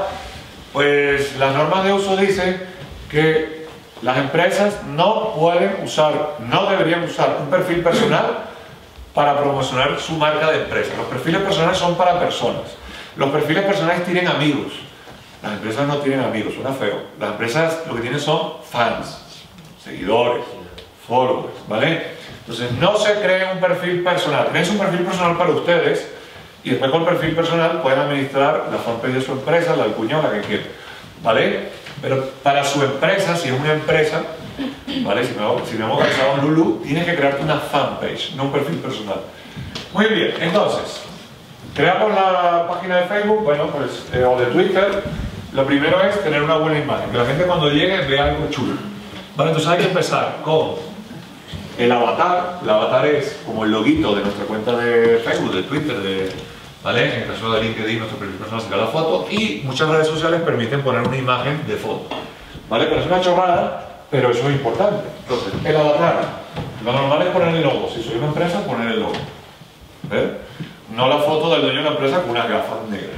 Pues las normas de uso dicen que las empresas no pueden usar, no deberían usar un perfil personal para promocionar su marca de empresa. Los perfiles personales son para personas. Los perfiles personales tienen amigos. Las empresas no tienen amigos, suena feo. Las empresas lo que tienen son fans, seguidores, followers, ¿vale? Entonces no se cree un perfil personal. Tenéis un perfil personal para ustedes y después con el perfil personal pueden administrar la fanpage de su empresa, la del cuñado, la que quieran, ¿vale? Pero para su empresa, si es una empresa, ¿vale? Si me hago calzado en Lulú, tienes que crearte una fanpage, no un perfil personal. Muy bien, entonces, creamos la página de Facebook, bueno, pues, o de Twitter. Lo primero es tener una buena imagen, que la gente cuando llegue vea algo chulo. Vale, entonces hay que empezar con el avatar. El avatar es como el loguito de nuestra cuenta de Facebook, de Twitter, ¿vale? En el caso de LinkedIn, nuestro perfil personal será la foto, y muchas redes sociales permiten poner una imagen de foto, ¿vale? Pero es una chorrada, pero eso es importante. Entonces, el avatar, lo normal es poner el logo. Si soy una empresa, poner el logo, ¿ves? No la foto del dueño de la empresa con unas gafas negras.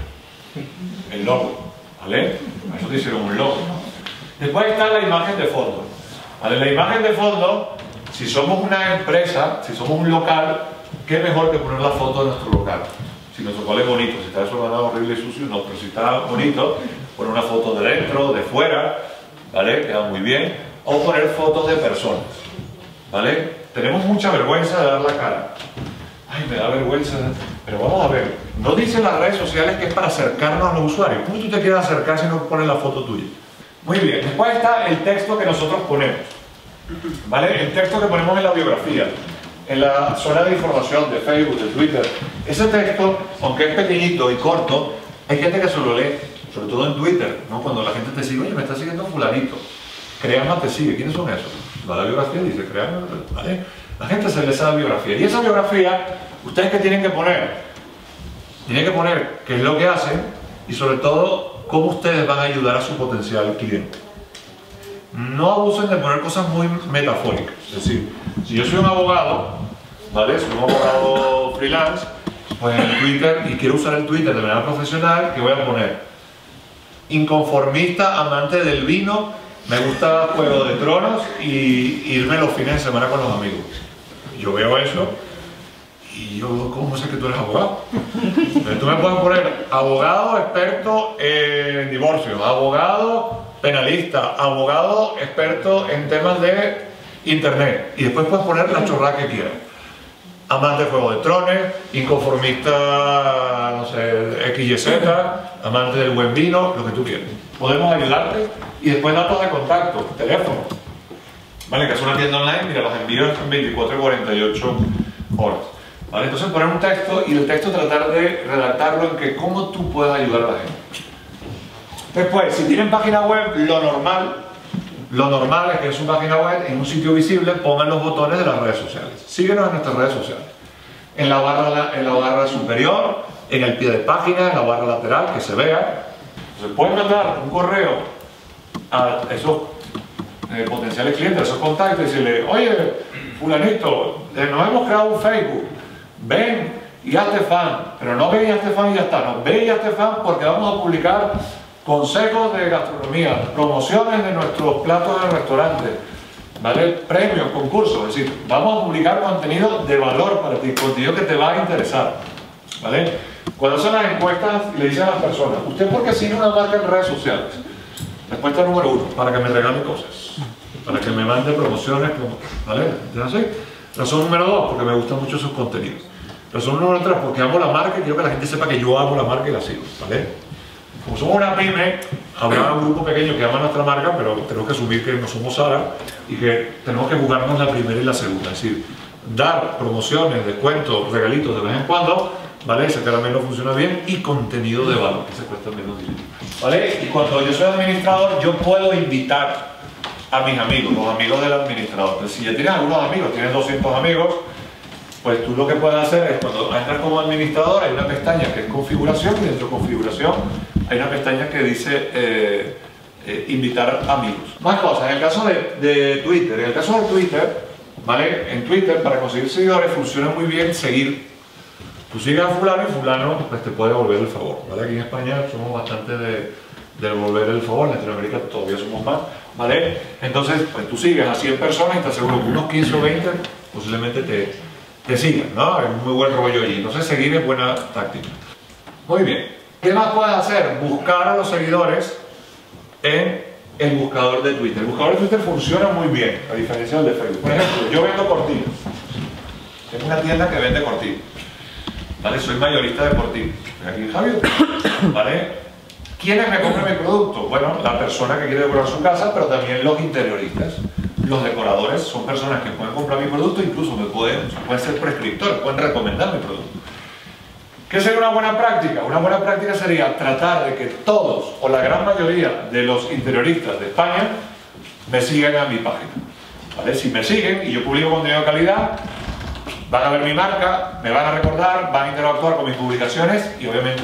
El logo, ¿vale? A eso te hicieron un logo, ¿no? Después está la imagen de fondo, ¿vale? La imagen de fondo, si somos una empresa, si somos un local, ¿qué mejor que poner la foto de nuestro local? Si nuestro local es bonito, si está desordenado, horrible y sucio, no, pero si está bonito, poner una foto de dentro, de fuera, ¿vale? Queda muy bien. O poner fotos de personas, ¿vale? Tenemos mucha vergüenza de dar la cara. Ay, me da vergüenza, pero vamos a ver, no dicen las redes sociales que es para acercarnos a los usuarios. ¿Cómo tú te quieres acercar si no pones la foto tuya? Muy bien, después está el texto que nosotros ponemos, ¿vale? El texto que ponemos en la biografía, en la zona de información de Facebook, de Twitter. Ese texto, aunque es pequeñito y corto, hay gente que se lo lee, sobre todo en Twitter, ¿no? Cuando la gente te sigue, oye, me está siguiendo fulanito, Creama te sigue. ¿Quiénes son esos? Va a la biografía y dice, Creama, ¿vale? La gente se lee esa biografía. Y esa biografía, ¿ustedes qué tienen que poner? Tienen que poner qué es lo que hacen y sobre todo, cómo ustedes van a ayudar a su potencial cliente. No abusen de poner cosas muy metafóricas. Es decir, si yo soy un abogado, ¿vale? Soy un abogado freelance, pues en Twitter, y quiero usar el Twitter de manera profesional, ¿qué voy a poner? Inconformista, amante del vino, me gusta Juego de Tronos y irme los fines de semana con los amigos. Yo veo eso y yo, ¿cómo sé que tú eres abogado? Entonces tú me puedes poner abogado experto en divorcio, abogado penalista, abogado experto en temas de internet, y después puedes poner la chorrada que quieras. Amante de Juego de Tronos, inconformista, no sé, XYZ, amante del buen vino, lo que tú quieras. Podemos ayudarte. Y después datos de contacto, teléfono. Vale, que es una tienda online, mira, los envíos en 24 y 48 horas. Vale, entonces poner un texto y el texto tratar de redactarlo en que cómo tú puedes ayudar a la gente. Después, si tienen página web, lo normal es que en su página web, en un sitio visible, pongan los botones de las redes sociales. Síguenos en nuestras redes sociales. En la barra superior, en el pie de página, en la barra lateral, que se vea. Entonces pueden mandar un correo a esos potenciales clientes, a esos contactos, y decirle, oye, fulanito, nos hemos creado un Facebook, ven y hazte fan, pero no ven y hazte fan y ya está, no, ven y hazte fan porque vamos a publicar consejos de gastronomía, promociones de nuestros platos en el restaurante, ¿vale? Premios, concursos, es decir, vamos a publicar contenido de valor para ti, contenido que te va a interesar, ¿vale? Cuando hacen las encuestas y le dicen a las personas, ¿usted por qué sigue una marca en redes sociales? Respuesta número 1, para que me regale cosas, para que me mande promociones, ¿vale? ¿Así? Razón número 2, porque me gustan mucho sus contenidos. Razón número 3, porque amo la marca y quiero que la gente sepa que yo amo la marca y la sigo, ¿vale? Como somos una pyme, habrá un grupo pequeño que ama nuestra marca, pero tenemos que asumir que no somos Sara y que tenemos que jugarnos la primera y la segunda. Es decir, dar promociones, descuentos, regalitos de vez en cuando, ¿vale? Ese caramelo funciona bien y contenido de valor, que se cuesta menos dinero, ¿vale? Y cuando yo soy administrador, yo puedo invitar a mis amigos, los amigos del administrador. Entonces, si ya tienes algunos amigos, tienes 200 amigos, pues tú lo que puedes hacer es, cuando entras como administrador, hay una pestaña que es configuración, y dentro de configuración hay una pestaña que dice invitar amigos. Más cosas, en el caso de Twitter, ¿vale? En Twitter, para conseguir seguidores, funciona muy bien seguir. Tú sigues a fulano y fulano pues, te puede devolver el favor, ¿vale? Aquí en España somos bastante de devolver el favor, en Latinoamérica todavía somos más, ¿vale? Entonces, pues tú sigues a 100 personas y te aseguro que unos 15 o 20 posiblemente te sigan, ¿no? Hay un muy buen rollo allí. Entonces, seguir es buena táctica. Muy bien. ¿Qué más puedes hacer? Buscar a los seguidores en el buscador de Twitter. El buscador de Twitter funciona muy bien, a diferencia del de Facebook. Por ejemplo, yo vendo cortinas. Tengo una tienda que vende cortinas. ¿Vale? Soy mayorista de cortinas. Aquí en Javier. ¿Vale? ¿Quiénes me compran mi producto? Bueno, la persona que quiere decorar su casa, pero también los interioristas. Los decoradores son personas que pueden comprar mi producto, incluso pueden ser prescriptores, pueden recomendar mi producto. ¿Qué sería una buena práctica? Una buena práctica sería tratar de que todos, o la gran mayoría de los interioristas de España, me sigan a mi página. ¿Vale? Si me siguen y yo publico contenido de calidad, van a ver mi marca, me van a recordar, van a interactuar con mis publicaciones y obviamente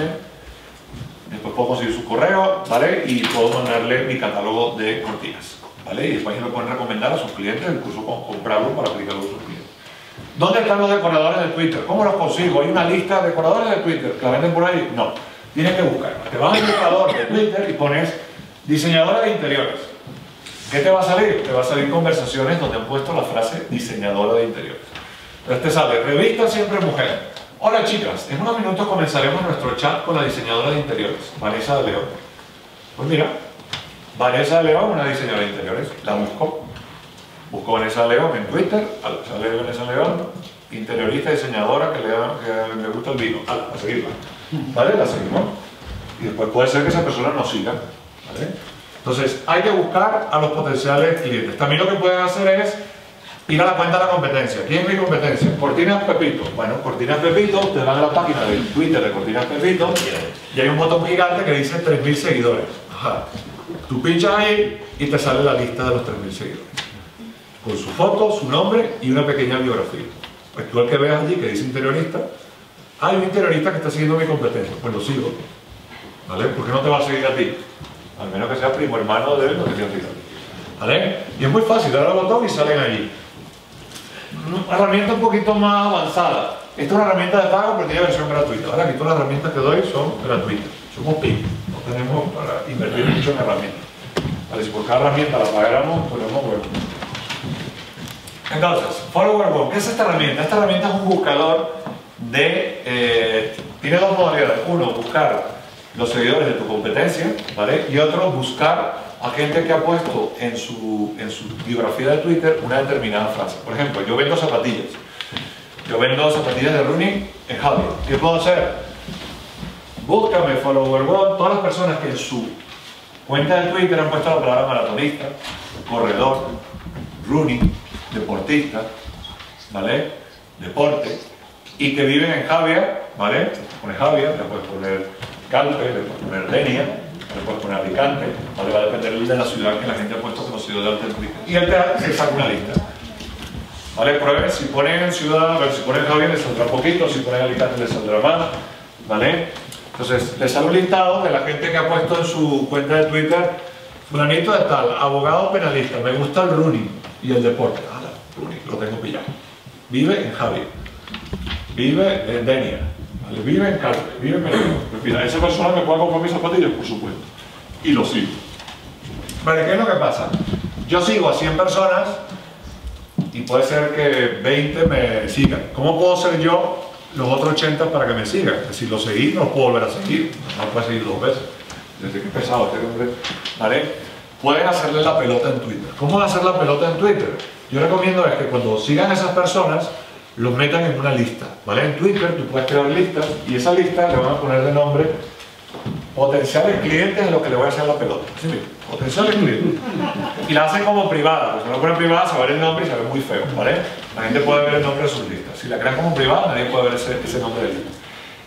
después puedo conseguir su correo, ¿vale? Y puedo mandarle mi catálogo de cortinas, ¿vale? Y después me pueden recomendar a sus clientes, incluso comprarlo para aplicarlo a sus clientes. ¿Dónde están los decoradores de Twitter? ¿Cómo los consigo? ¿Hay una lista de decoradores de Twitter que la venden por ahí? No. Tienes que buscar. Te vas al buscador de Twitter y pones diseñadora de interiores. ¿Qué te va a salir? Te va a salir conversaciones donde han puesto la frase diseñadora de interiores. Entonces te sale revista Siempre Mujer. Hola chicas, en unos minutos comenzaremos nuestro chat con la diseñadora de interiores, Vanessa de León. Pues mira, Vanessa de León, una diseñadora de interiores, la busco. Busco Vanessa de León en Twitter, sale Vanessa de León, interiorista, diseñadora, que le gusta el vino, a seguirla. ¿Vale? La seguimos. Y después puede ser que esa persona nos siga. ¿Vale? Entonces, hay que buscar a los potenciales clientes. También lo que pueden hacer es ir a la cuenta de la competencia. ¿Quién es mi competencia? Cortinas Pepito. Bueno, Cortinas Pepito, te van a la página de Twitter de Cortinas Pepito y hay un botón gigante que dice 3.000 seguidores. Ajá. Tú pinchas ahí y te sale la lista de los 3.000 seguidores. Con su foto, su nombre y una pequeña biografía. Pues tú el que veas allí que dice interiorista, hay un interiorista que está siguiendo mi competencia, pues lo sigo. ¿Vale? ¿Por qué no te va a seguir a ti? Al menos que sea primo hermano de él, no te quiero seguir a ti. ¿Vale? Y es muy fácil, dar al botón y salen allí. Una herramienta un poquito más avanzada. Esta es una herramienta de pago, pero tiene versión gratuita. ¿Vale? Aquí todas las herramientas que doy son gratuitas. Somos PYME, no tenemos para invertir mucho en herramientas. ¿Vale? Si por cada herramienta la pagáramos, pues no bueno. Entonces, Follower One, ¿qué es esta herramienta? Esta herramienta es un buscador de... tiene dos modalidades. Uno, buscar los seguidores de tu competencia, ¿vale? Y otro, buscar a gente que ha puesto en su biografía de Twitter una determinada frase. Por ejemplo, yo vendo zapatillas. Yo vendo zapatillas de running en Javier. ¿Qué puedo hacer? Búscame Follower One, todas las personas que en su cuenta de Twitter han puesto la palabra maratonista, corredor, running, deportista, ¿vale? Deporte, y que viven en Javier, ¿vale? Pones Javier, le puedes poner Calpe, le puedes poner Denia, le puedes poner Alicante, ¿vale? Va a depender de la ciudad que la gente ha puesto como ciudad de alta Twitter. Y él te saca una lista. ¿Vale? Prueben, si ponen ciudad, a ver, si ponen Javier le saldrá poquito, si ponen Alicante le saldrá más, ¿vale? Entonces, les sale un listado de la gente que ha puesto en su cuenta de Twitter, fulanito de tal, abogado penalista, me gusta el running y el deporte. Ah, running, lo tengo pillado. Vive en Javier, vive en Denia, ¿vale? Vive en Calpe, vive en Medellín. Mira, esa persona me puede comprar mis zapatillas, por supuesto, y lo sigo. Vale, ¿qué es lo que pasa? Yo sigo a 100 personas y puede ser que 20 me sigan. ¿Cómo puedo ser yo los otros 80 para que me sigan? Si los seguí, no los puedo volver a seguir. No puedo seguir dos veces. Desde que he pesado este hombre. ¿Vale? Pueden hacerle la pelota en Twitter. ¿Cómo hacer la pelota en Twitter? Yo recomiendo es que cuando sigan a esas personas, los metan en una lista. ¿Vale? En Twitter tú puedes crear listas y esa lista le van a poner de nombre potenciales clientes a los que le voy a hacer la pelota. ¿Sí? Potenciales clientes. Y la hacen como privada. Pues si no la ponen privada se va a ver el nombre y se ve muy feo. ¿Vale? La gente puede ver el nombre de sus listas. Si la crean como privada, nadie puede ver ese nombre de lista.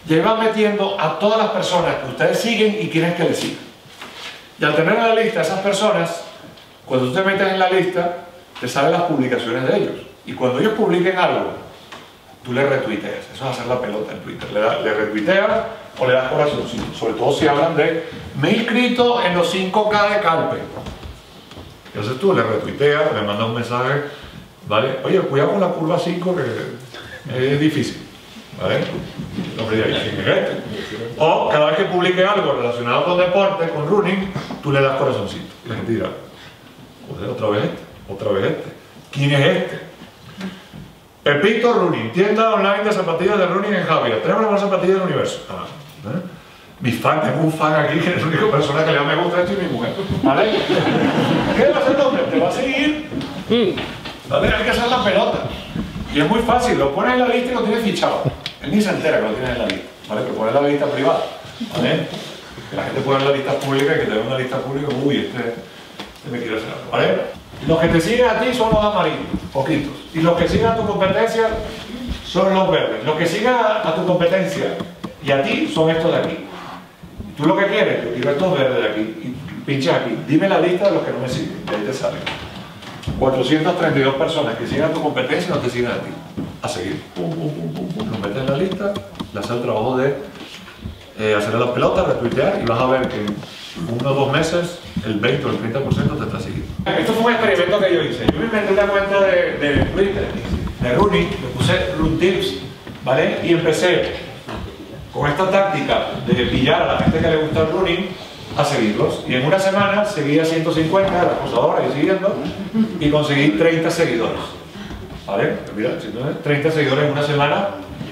y ahí van metiendo a todas las personas que ustedes siguen y quieren que les sigan. Y al tener en la lista a esas personas, cuando tú te metes en la lista, te salen las publicaciones de ellos. Y cuando ellos publiquen algo, tú le retuiteas. Eso es hacer la pelota en Twitter. Le retuiteas o le das corazoncito. Sobre todo si hablan de me he inscrito en los 5K de Calpe. Entonces tú le retuiteas, le mandas un mensaje, ¿vale? Oye, cuidado con la curva 5 que es difícil. ¿Vale? Hombre, ¿quién es este? O cada vez que publique algo relacionado con deporte, con running, tú le das corazoncito. Y la gente dirá, joder, otra vez este. ¿Quién es este? Pepito Running, tienda online de zapatillas de running en Javier. Tenemos las mejores zapatillas del universo. Mi fan, tengo un fan aquí que es la única persona que le da me gusta esto y mi mujer. ¿Vale? ¿Qué va a hacer el hombre? Te va a seguir. ¿Vale? Hay que hacer la pelota. Y es muy fácil, lo pones en la lista y lo tienes fichado. Él ni se entera que lo tienes en la lista. ¿Vale? Pero pones en la lista privada. ¿Vale? Que la gente pone en la lista pública y que te ve una lista pública, uy, este me quiere hacer algo. ¿Vale? Los que te siguen a ti son los amarillos, poquitos. Y los que siguen a tu competencia son los verdes. Los que siguen a tu competencia y a ti son estos de aquí. Y tú lo que quieres, yo quiero estos verdes de aquí. Y pinchas aquí. Dime la lista de los que no me siguen. Y ahí te salen 432 personas que siguen a tu competencia y no te siguen a ti. A seguir. Pum, pum, pum, pum, pum. Los metes en la lista, le haces el trabajo de hacer la pelota, retuitear y vas a ver que en 1 o 2 meses el 20 o el 30% te está siguiendo. Esto fue un experimento que yo hice. Yo me inventé una cuenta de Twitter, de running, le puse Run Tips, ¿vale? Y empecé con esta táctica de pillar a la gente que le gusta el running a seguirlos. Y en una semana seguí a 150 de las posadoras y siguiendo y conseguí 30 seguidores. ¿Vale? Mira, 30 seguidores en una semana.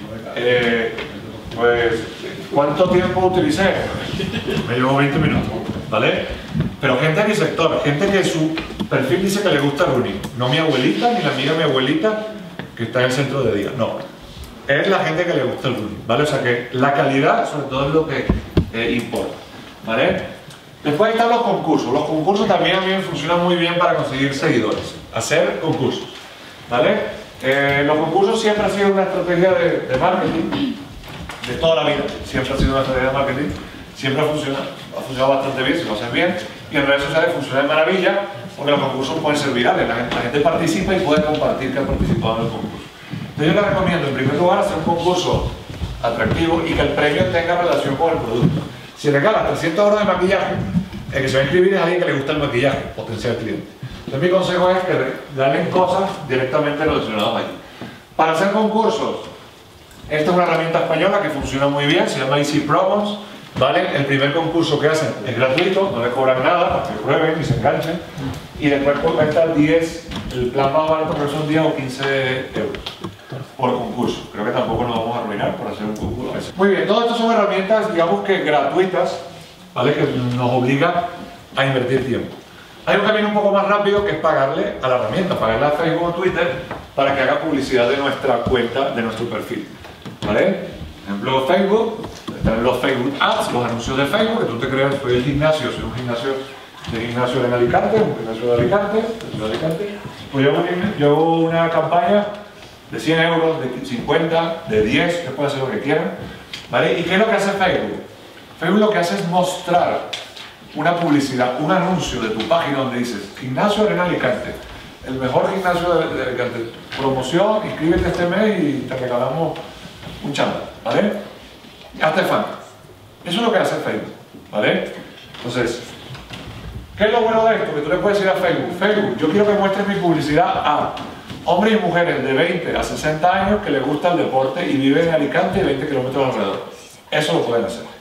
Pues, ¿cuánto tiempo utilicé? Me llevo 20 minutos, ¿vale? Pero gente de mi sector, gente que su perfil dice que le gusta el running. No mi abuelita, ni la amiga de mi abuelita que está en el centro de día, no. Es la gente que le gusta el running, ¿vale? O sea que la calidad, sobre todo, es lo que importa, ¿vale? Después están los concursos. Los concursos también a mí me funcionan muy bien para conseguir seguidores. Hacer concursos, ¿vale? Los concursos siempre han sido una estrategia de marketing de toda la vida. Siempre ha sido una estrategia de marketing. Siempre ha funcionado bastante bien si lo haces bien. Y en redes sociales funciona de maravilla porque los concursos pueden ser virales. La gente participa y puede compartir que ha participado en el concurso. Entonces yo les recomiendo en primer lugar hacer un concurso atractivo y que el premio tenga relación con el producto. Si regalas 300 euros de maquillaje, el que se va a inscribir es alguien que le gusta el maquillaje, potencial cliente. Entonces mi consejo es que regalen cosas directamente relacionadas allí. Para hacer concursos, esta es una herramienta española que funciona muy bien, se llama Easy Promos, ¿vale? El primer concurso que hacen es gratuito, no les cobran nada para que prueben y se enganchen. Y después cuesta 10, el plan más barato creo que son 10 o 15 euros por concurso. Creo que tampoco nos vamos a arruinar por hacer un concurso. Muy bien, todas estas son herramientas, digamos que gratuitas, ¿vale? Que nos obligan a invertir tiempo. Hay un camino un poco más rápido que es pagarle a la herramienta, pagarle a Facebook o Twitter para que haga publicidad de nuestra cuenta, de nuestro perfil, ¿vale? Por ejemplo, Facebook, están los Facebook Ads, los anuncios de Facebook, que tú te creas, soy el gimnasio, soy un gimnasio en Alicante, un gimnasio de Alicante, pues yo hago una campaña de 100 euros, de 50, de 10, que puede hacer lo que quieran, ¿vale? ¿Y qué es lo que hace Facebook? Facebook lo que hace es mostrar una publicidad, un anuncio de tu página donde dices Gimnasio Arena Alicante, el mejor gimnasio de Alicante, promoción, inscríbete este mes y te regalamos un chándal, ¿vale? Hazte fan. Eso es lo que hace Facebook, ¿vale? Entonces, ¿qué es lo bueno de esto? Que tú le puedes decir a Facebook, Facebook, yo quiero que muestres mi publicidad a hombres y mujeres de 20 a 60 años que les gusta el deporte y viven en Alicante y 20 kilómetros alrededor. Eso lo pueden hacer,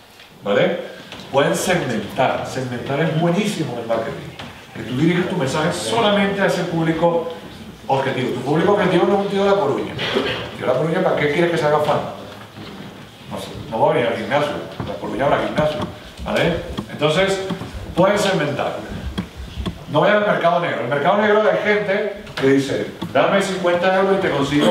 ¿vale? Pueden segmentar. Segmentar es buenísimo en el marketing. Que tú diriges tu mensaje solamente a ese público objetivo. Tu público objetivo no es un tío de La Coruña. Tío de La Coruña, ¿para qué quieres que se haga fan? No sé, no va a venir al gimnasio. La Coruña habrá gimnasio, ¿vale? Entonces, pueden segmentar. No vayan al mercado negro. El mercado negro hay gente que dice, dame 50 euros y te consigo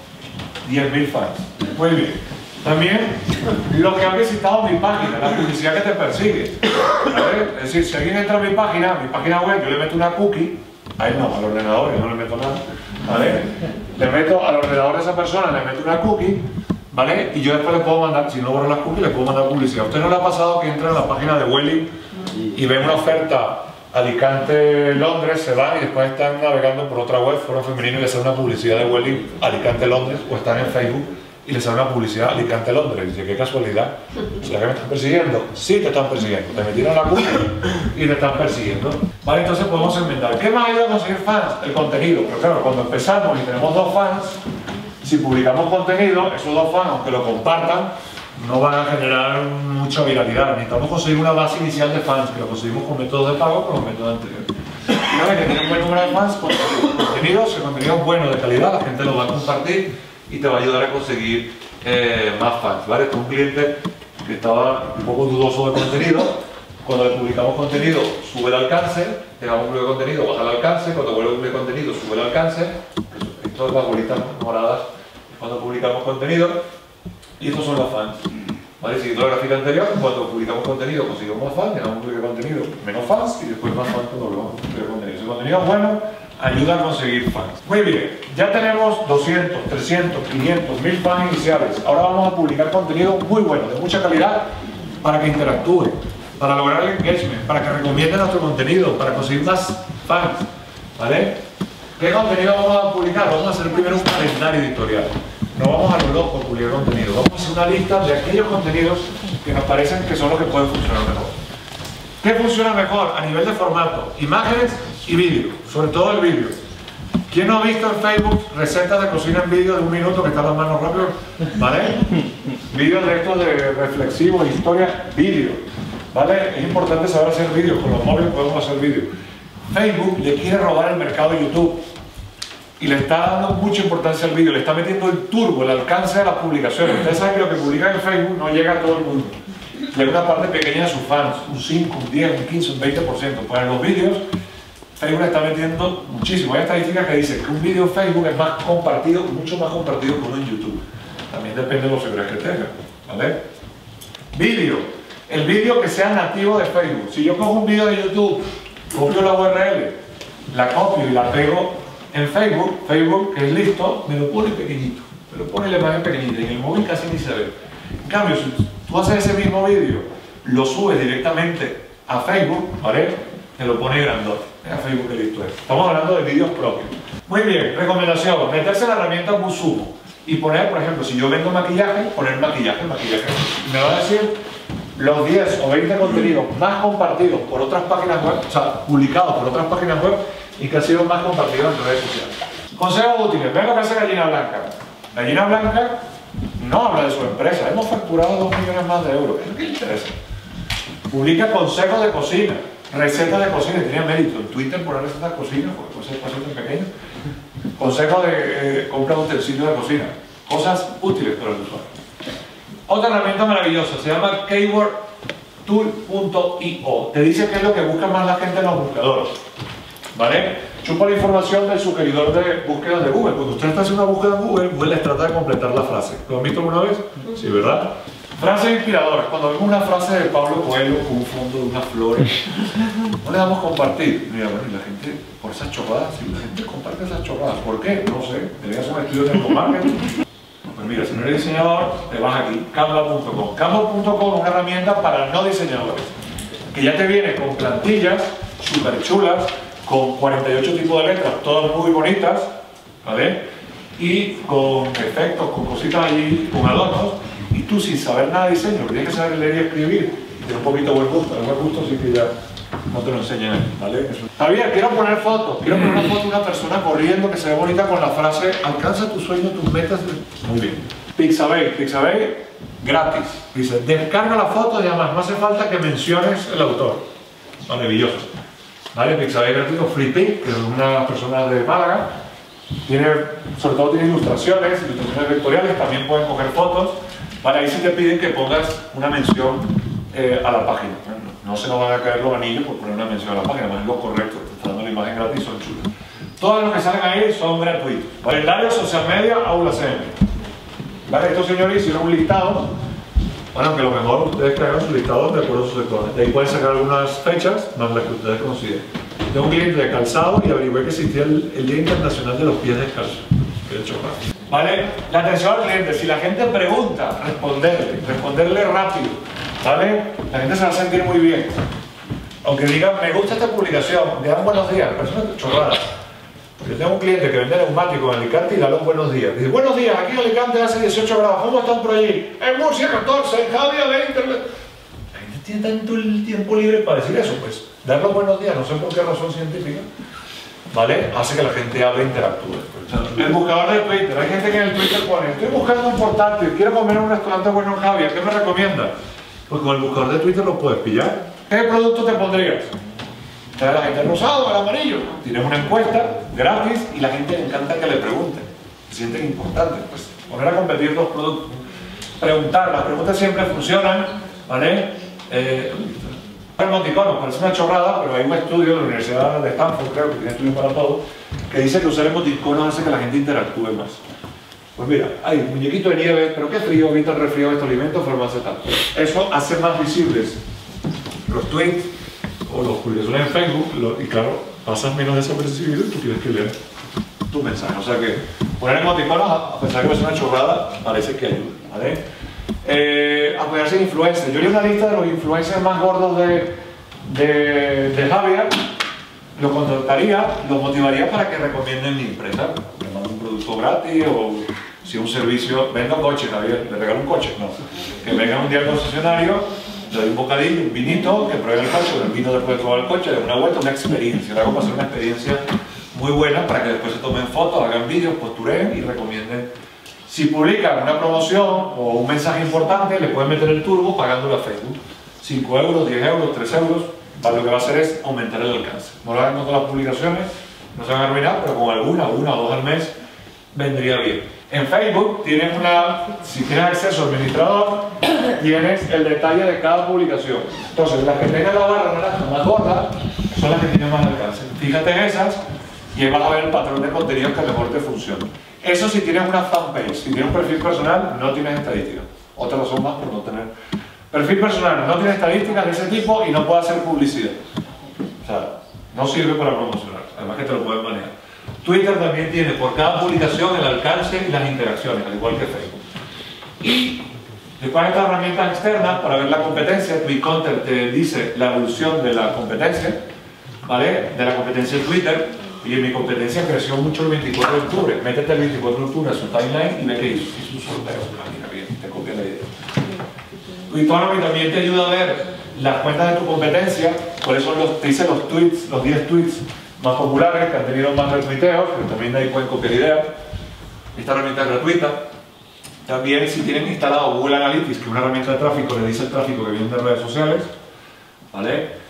10.000 fans. Muy bien. También los que han visitado mi página, la publicidad que te persigue, ¿vale? Es decir, si alguien entra a mi página web, yo le meto una cookie, ahí no, al ordenador, yo no le meto nada, ¿vale? Le meto al ordenador de esa persona, le meto una cookie ¿vale? Y yo después le puedo mandar, si no borro las cookies, le puedo mandar publicidad. ¿A usted no le ha pasado que entra en la página de Welling y ven una oferta Alicante-Londres, se van y después están navegando por otra web, Foro Femenino, y les sale una publicidad de Welling Alicante-Londres, o están en Facebook y les sale una publicidad Alicante-Londres? Dice, qué casualidad, ¿será que me están persiguiendo? Sí, te están persiguiendo, te metieron la cookie y te están persiguiendo. Vale, entonces podemos enmendar. ¿Qué más ayuda a conseguir fans? El contenido. Pero claro, cuando empezamos y tenemos 2 fans, si publicamos contenido, esos 2 fans, aunque lo compartan, no van a generar mucha viralidad. Necesitamos conseguir una base inicial de fans, que lo conseguimos con métodos de pago, con los métodos anteriores. Una vez que tiene un buen número de fans, pues, el contenido es bueno, de calidad, la gente lo va a compartir y te va a ayudar a conseguir más fans, ¿vale? Este es un cliente que estaba un poco dudoso de contenido. Cuando le publicamos contenido, sube el alcance, te damos un de contenido, baja el alcance, cuando vuelve un de contenido, sube el alcance. Esto es las bolitas moradas cuando publicamos contenido, y estos son los fans. ¿Vale? Siguiendo la gráfica anterior, cuando publicamos contenido conseguimos más fans, tenemos un de contenido, menos fans, y después más fans cuando volvemos a publicar contenido. Ese contenido es bueno, ayuda a conseguir fans. Muy bien, ya tenemos 200, 300, 500, 1000 fans iniciales. Ahora vamos a publicar contenido muy bueno, de mucha calidad, para que interactúen, para lograr el engagement, para que recomienden nuestro contenido, para conseguir más fans, ¿vale? ¿Qué contenido vamos a publicar? Vamos a hacer primero un calendario editorial. No vamos a lo loco por publicar contenido. Vamos a hacer una lista de aquellos contenidos que nos parecen que son los que pueden funcionar mejor. ¿Qué funciona mejor a nivel de formato? Imágenes y vídeo, sobre todo el vídeo. ¿Quién no ha visto en Facebook recetas de cocina en vídeo de 1 minuto que están las manos rápido? ¿Vale? Vídeos de estos de reflexivos, historias, vídeo. ¿Vale? Es importante saber hacer vídeos. Con los móviles podemos hacer vídeos. Facebook le quiere robar el mercado de YouTube y le está dando mucha importancia al vídeo, le está metiendo el turbo, el alcance de las publicaciones. Ustedes saben que lo que publican en Facebook no llega a todo el mundo. Llega una parte pequeña de sus fans, un 5, un 10, un 15, un 20%. Pues en los vídeos, Facebook le está metiendo muchísimo. Hay estadísticas que dicen que un vídeo en Facebook es más compartido, mucho más compartido que uno en YouTube. También depende de los seguidores que tengan, ¿vale? Vídeo. El vídeo que sea nativo de Facebook. Si yo cojo un vídeo de YouTube, copio la URL, la copio y la pego en Facebook, Facebook que es listo, me lo pone pequeñito, me lo pone la imagen pequeñita y en el móvil casi ni se ve. En cambio, si tú haces ese mismo vídeo, lo subes directamente a Facebook, ¿vale? Te lo pone grandote. Mira Facebook que listo es. Estamos hablando de vídeos propios. Muy bien, recomendación, meterse en la herramienta Busumo y poner, por ejemplo, si yo vendo maquillaje, poner maquillaje. Me va a decir los 10 o 20 contenidos más compartidos por otras páginas web, o sea, publicados por otras páginas web y que han sido más compartidos en redes sociales. Consejos útiles. Ven lo que hace Gallina Blanca. Gallina Blanca no habla de su empresa. Hemos facturado 2 millones más de euros. ¿Qué le interesa? Publica consejos de cocina, recetas de cocina. Tenía mérito en Twitter poner recetas de cocina, porque puede ser espacio tan pequeño. Consejos de compra de utensilios de cocina. Cosas útiles para el usuario. Otra herramienta maravillosa, se llama keywordtool.io. Te dice qué es lo que busca más la gente en los buscadores. ¿Vale? Chupa la información del sugeridor de búsqueda de Google. Cuando usted está haciendo una búsqueda en Google, Google les trata de completar la frase. ¿Lo han visto alguna vez? Sí, ¿verdad? Frases inspiradoras. Cuando vemos una frase de Pablo Coelho con un fondo de unas flores, no le damos compartir. Mira, bueno, y la gente, por esas chorradas, si la gente comparte esas chorradas, ¿por qué? No sé. Debería ser un estudio de marketing. Pues mira, si no eres diseñador, te vas aquí, canva.com. Canva.com es una herramienta para no diseñadores, que ya te viene con plantillas súper chulas, con 48 tipos de letras, todas muy bonitas, ¿vale? Y con efectos, con cositas allí, con adornos, y tú sin saber nada de diseño, tienes que saber leer y escribir, y tener un poquito de buen gusto. El buen gusto sí que ya no te lo enseñan, ¿vale? Javier, quiero poner fotos, quiero poner una foto de una persona corriendo que se ve bonita con la frase alcanza tu sueño, tus metas. Muy bien. Pixabay gratis. Dice, descarga la foto y además no hace falta que menciones el autor. Maravilloso. ¿Vale? Pixabay gratuito, FreePic, que es una persona de Málaga, sobre todo tiene ilustraciones vectoriales, también pueden coger fotos. Vale, ahí sí te piden que pongas una mención a la página. No se nos van a caer los anillos por poner una mención a la página, más es lo correcto. Te está dando la imagen gratis, son chulas. Todos los que salen ahí son gratuitos. Calendario, social media, Aula CM. ¿Vale? Estos señores hicieron un listado. Bueno, que lo mejor ustedes que hagan su listado de acuerdo a sus sectores. De ahí pueden sacar algunas fechas, más las que ustedes consideren. Tengo un cliente de calzado y averigué que existía el Día Internacional de los Pies Descalzos. Que he hecho más. ¿vale? La atención al cliente, si la gente pregunta, responderle rápido, ¿vale? La gente se va a sentir muy bien. Aunque digan, me gusta esta publicación, le dan buenos días, personas chorradas. Yo tengo un cliente que vende neumáticos en Alicante y da los buenos días. Dice, buenos días, aquí en Alicante hace 18 grados, ¿cómo están por allí? En Murcia 14, en Javier 20. La gente tiene tanto el tiempo libre para decir eso, pues dar los buenos días, no sé por qué razón científica, ¿vale? Hace que la gente hable e interactúe. El buscador de Twitter, hay gente que en el Twitter pone, estoy buscando un portátil, quiero comer en un restaurante bueno en Javier, ¿qué me recomienda? Pues con el buscador de Twitter lo puedes pillar. ¿Qué producto te pondrías? Te da la gente el rosado, el amarillo. Tienes una encuesta gratis y la gente le encanta que le pregunten. Se sienten importantes. Pues poner a competir los productos. Preguntar, las preguntas siempre funcionan, ¿vale? Emoticonos, parece una chorrada, pero hay un estudio de la Universidad de Stanford, creo que tiene estudios para todo, que dice que usar emoticonos hace que la gente interactúe más. Pues mira, hay un muñequito de nieve, pero qué frío, evita el resfrío de estos alimentos, formarse tal. Eso hace más visibles los tweets o los publicaciones en Facebook, y claro, pasas menos desapercibido y tú tienes que leer tu mensaje. O sea que poner emoticonos, a pesar de que es una chorrada, parece que ayuda, ¿vale? Apoyarse en influencers. Yo haría una lista de los influencers más gordos de Javier, los contactaría, los motivaría para que recomienden mi empresa. Me mando un producto gratis o si un servicio, vendo coche, Javier, le regalo un coche, no. Que venga un día al concesionario, le doy un bocadillo, un vinito, que pruebe el coche, el vino después de probar el coche, de una vuelta, una experiencia. Le hago pasar una experiencia muy buena para que después se tomen fotos, hagan vídeos, postureen y recomienden. Si publican una promoción o un mensaje importante, le pueden meter el turbo pagándolo a Facebook. 5 euros, 10 euros, 3 euros, lo que va a hacer es aumentar el alcance. No lo hagan con todas las publicaciones, no se van a arruinar, pero con una o dos al mes vendría bien. En Facebook tienes si tienes acceso al administrador, tienes el detalle de cada publicación. Entonces, las que tengan la barra naranja más gorda son las que tienen más alcance. Fíjate en esas y ahí vas a ver el patrón de contenidos que mejor te funciona. Eso si tienes una fanpage, si tienes un perfil personal, no tienes estadísticas. Otra razón más por no tener. Perfil personal, no tiene estadísticas de ese tipo y no puede hacer publicidad. O sea, no sirve para promocionar, además que te lo pueden manejar. Twitter también tiene por cada publicación el alcance y las interacciones, al igual que Facebook. Y después estas herramientas externas para ver la competencia. TweetCounter te dice la evolución de la competencia, ¿vale? De la competencia de Twitter. Y mi competencia creció mucho el 24 de octubre. Métete el 24 de octubre a su timeline y ve que hizo un sorteo. Mira bien, te copia la idea. Tweetonomy también te ayuda a ver las cuentas de tu competencia, cuáles son te dice los tweets, los 10 tweets más populares que han tenido más retuiteos, pero también ahí pueden copiar ideas. Esta herramienta es gratuita. También si tienen instalado Google Analytics, que es una herramienta de tráfico, le dice el tráfico que viene de redes sociales, ¿vale?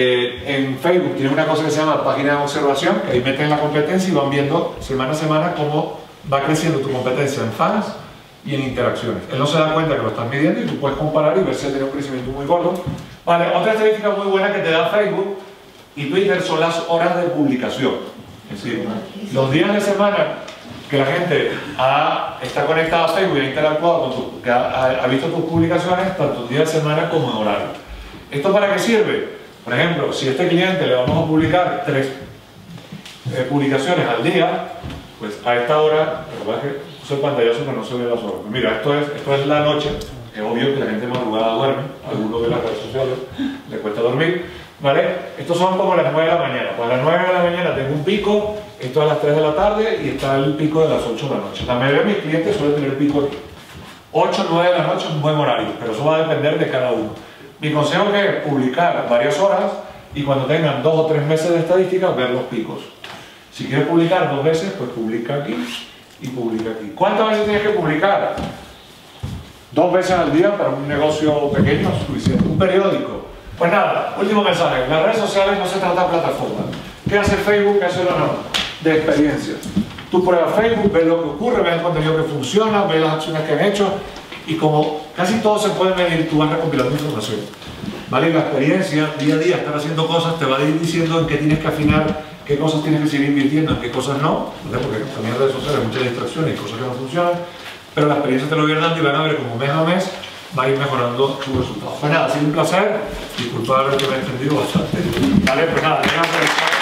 En Facebook tiene una cosa que se llama página de observación, que ahí meten la competencia y van viendo semana a semana cómo va creciendo tu competencia en fans y en interacciones. Él no se da cuenta que lo estás midiendo y tú puedes comparar y ver si ha tenido un crecimiento muy gordo. Vale, otra estadística muy buena que te da Facebook y Twitter son las horas de publicación. Es decir, los días de semana que la gente está conectada a Facebook y ha interactuado con que ha visto tus publicaciones, tanto en días de semana como en horario. ¿Esto para qué sirve? Por ejemplo, si a este cliente le vamos a publicar 3 publicaciones al día, pues a esta hora, la verdad es que puse el pantallazo pero no se ve las horas. Pues mira, esto es la noche, es obvio que la gente madrugada duerme, a algunos de las redes sociales le cuesta dormir, ¿vale? Estos son como las 9 de la mañana, pues a las 9 de la mañana tengo un pico, esto a las 3 de la tarde y está el pico de las 8 de la noche. La mayoría de mis clientes suelen tener pico aquí. 8 o 9 de la noche es un buen horario, pero eso va a depender de cada uno. Mi consejo es publicar varias horas y cuando tengan 2 o 3 meses de estadísticas, ver los picos. Si quieres publicar 2 veces, pues publica aquí y publica aquí. ¿Cuántas veces tienes que publicar? 2 veces al día para un negocio pequeño es suficiente. Un periódico. Pues nada, último mensaje. Las redes sociales no se trata de plataformas. ¿Qué hace Facebook? ¿Qué hace la norma? De experiencias. Tú pruebas Facebook, ves lo que ocurre, ves el contenido que funciona, ves las acciones que han hecho. Y como casi todo se puede medir, tú vas recopilando información. ¿Vale? La experiencia, día a día, estar haciendo cosas, te va a ir diciendo en qué tienes que afinar, qué cosas tienes que seguir invirtiendo, en qué cosas no. ¿Vale? Porque también en redes sociales hay muchas distracciones y cosas que no funcionan. Pero la experiencia te lo voy dando y van a ver como mes a mes va a ir mejorando tus resultados. Pues nada, ha sido un placer. Disculpad que me he entendido bastante. Vale, pues nada,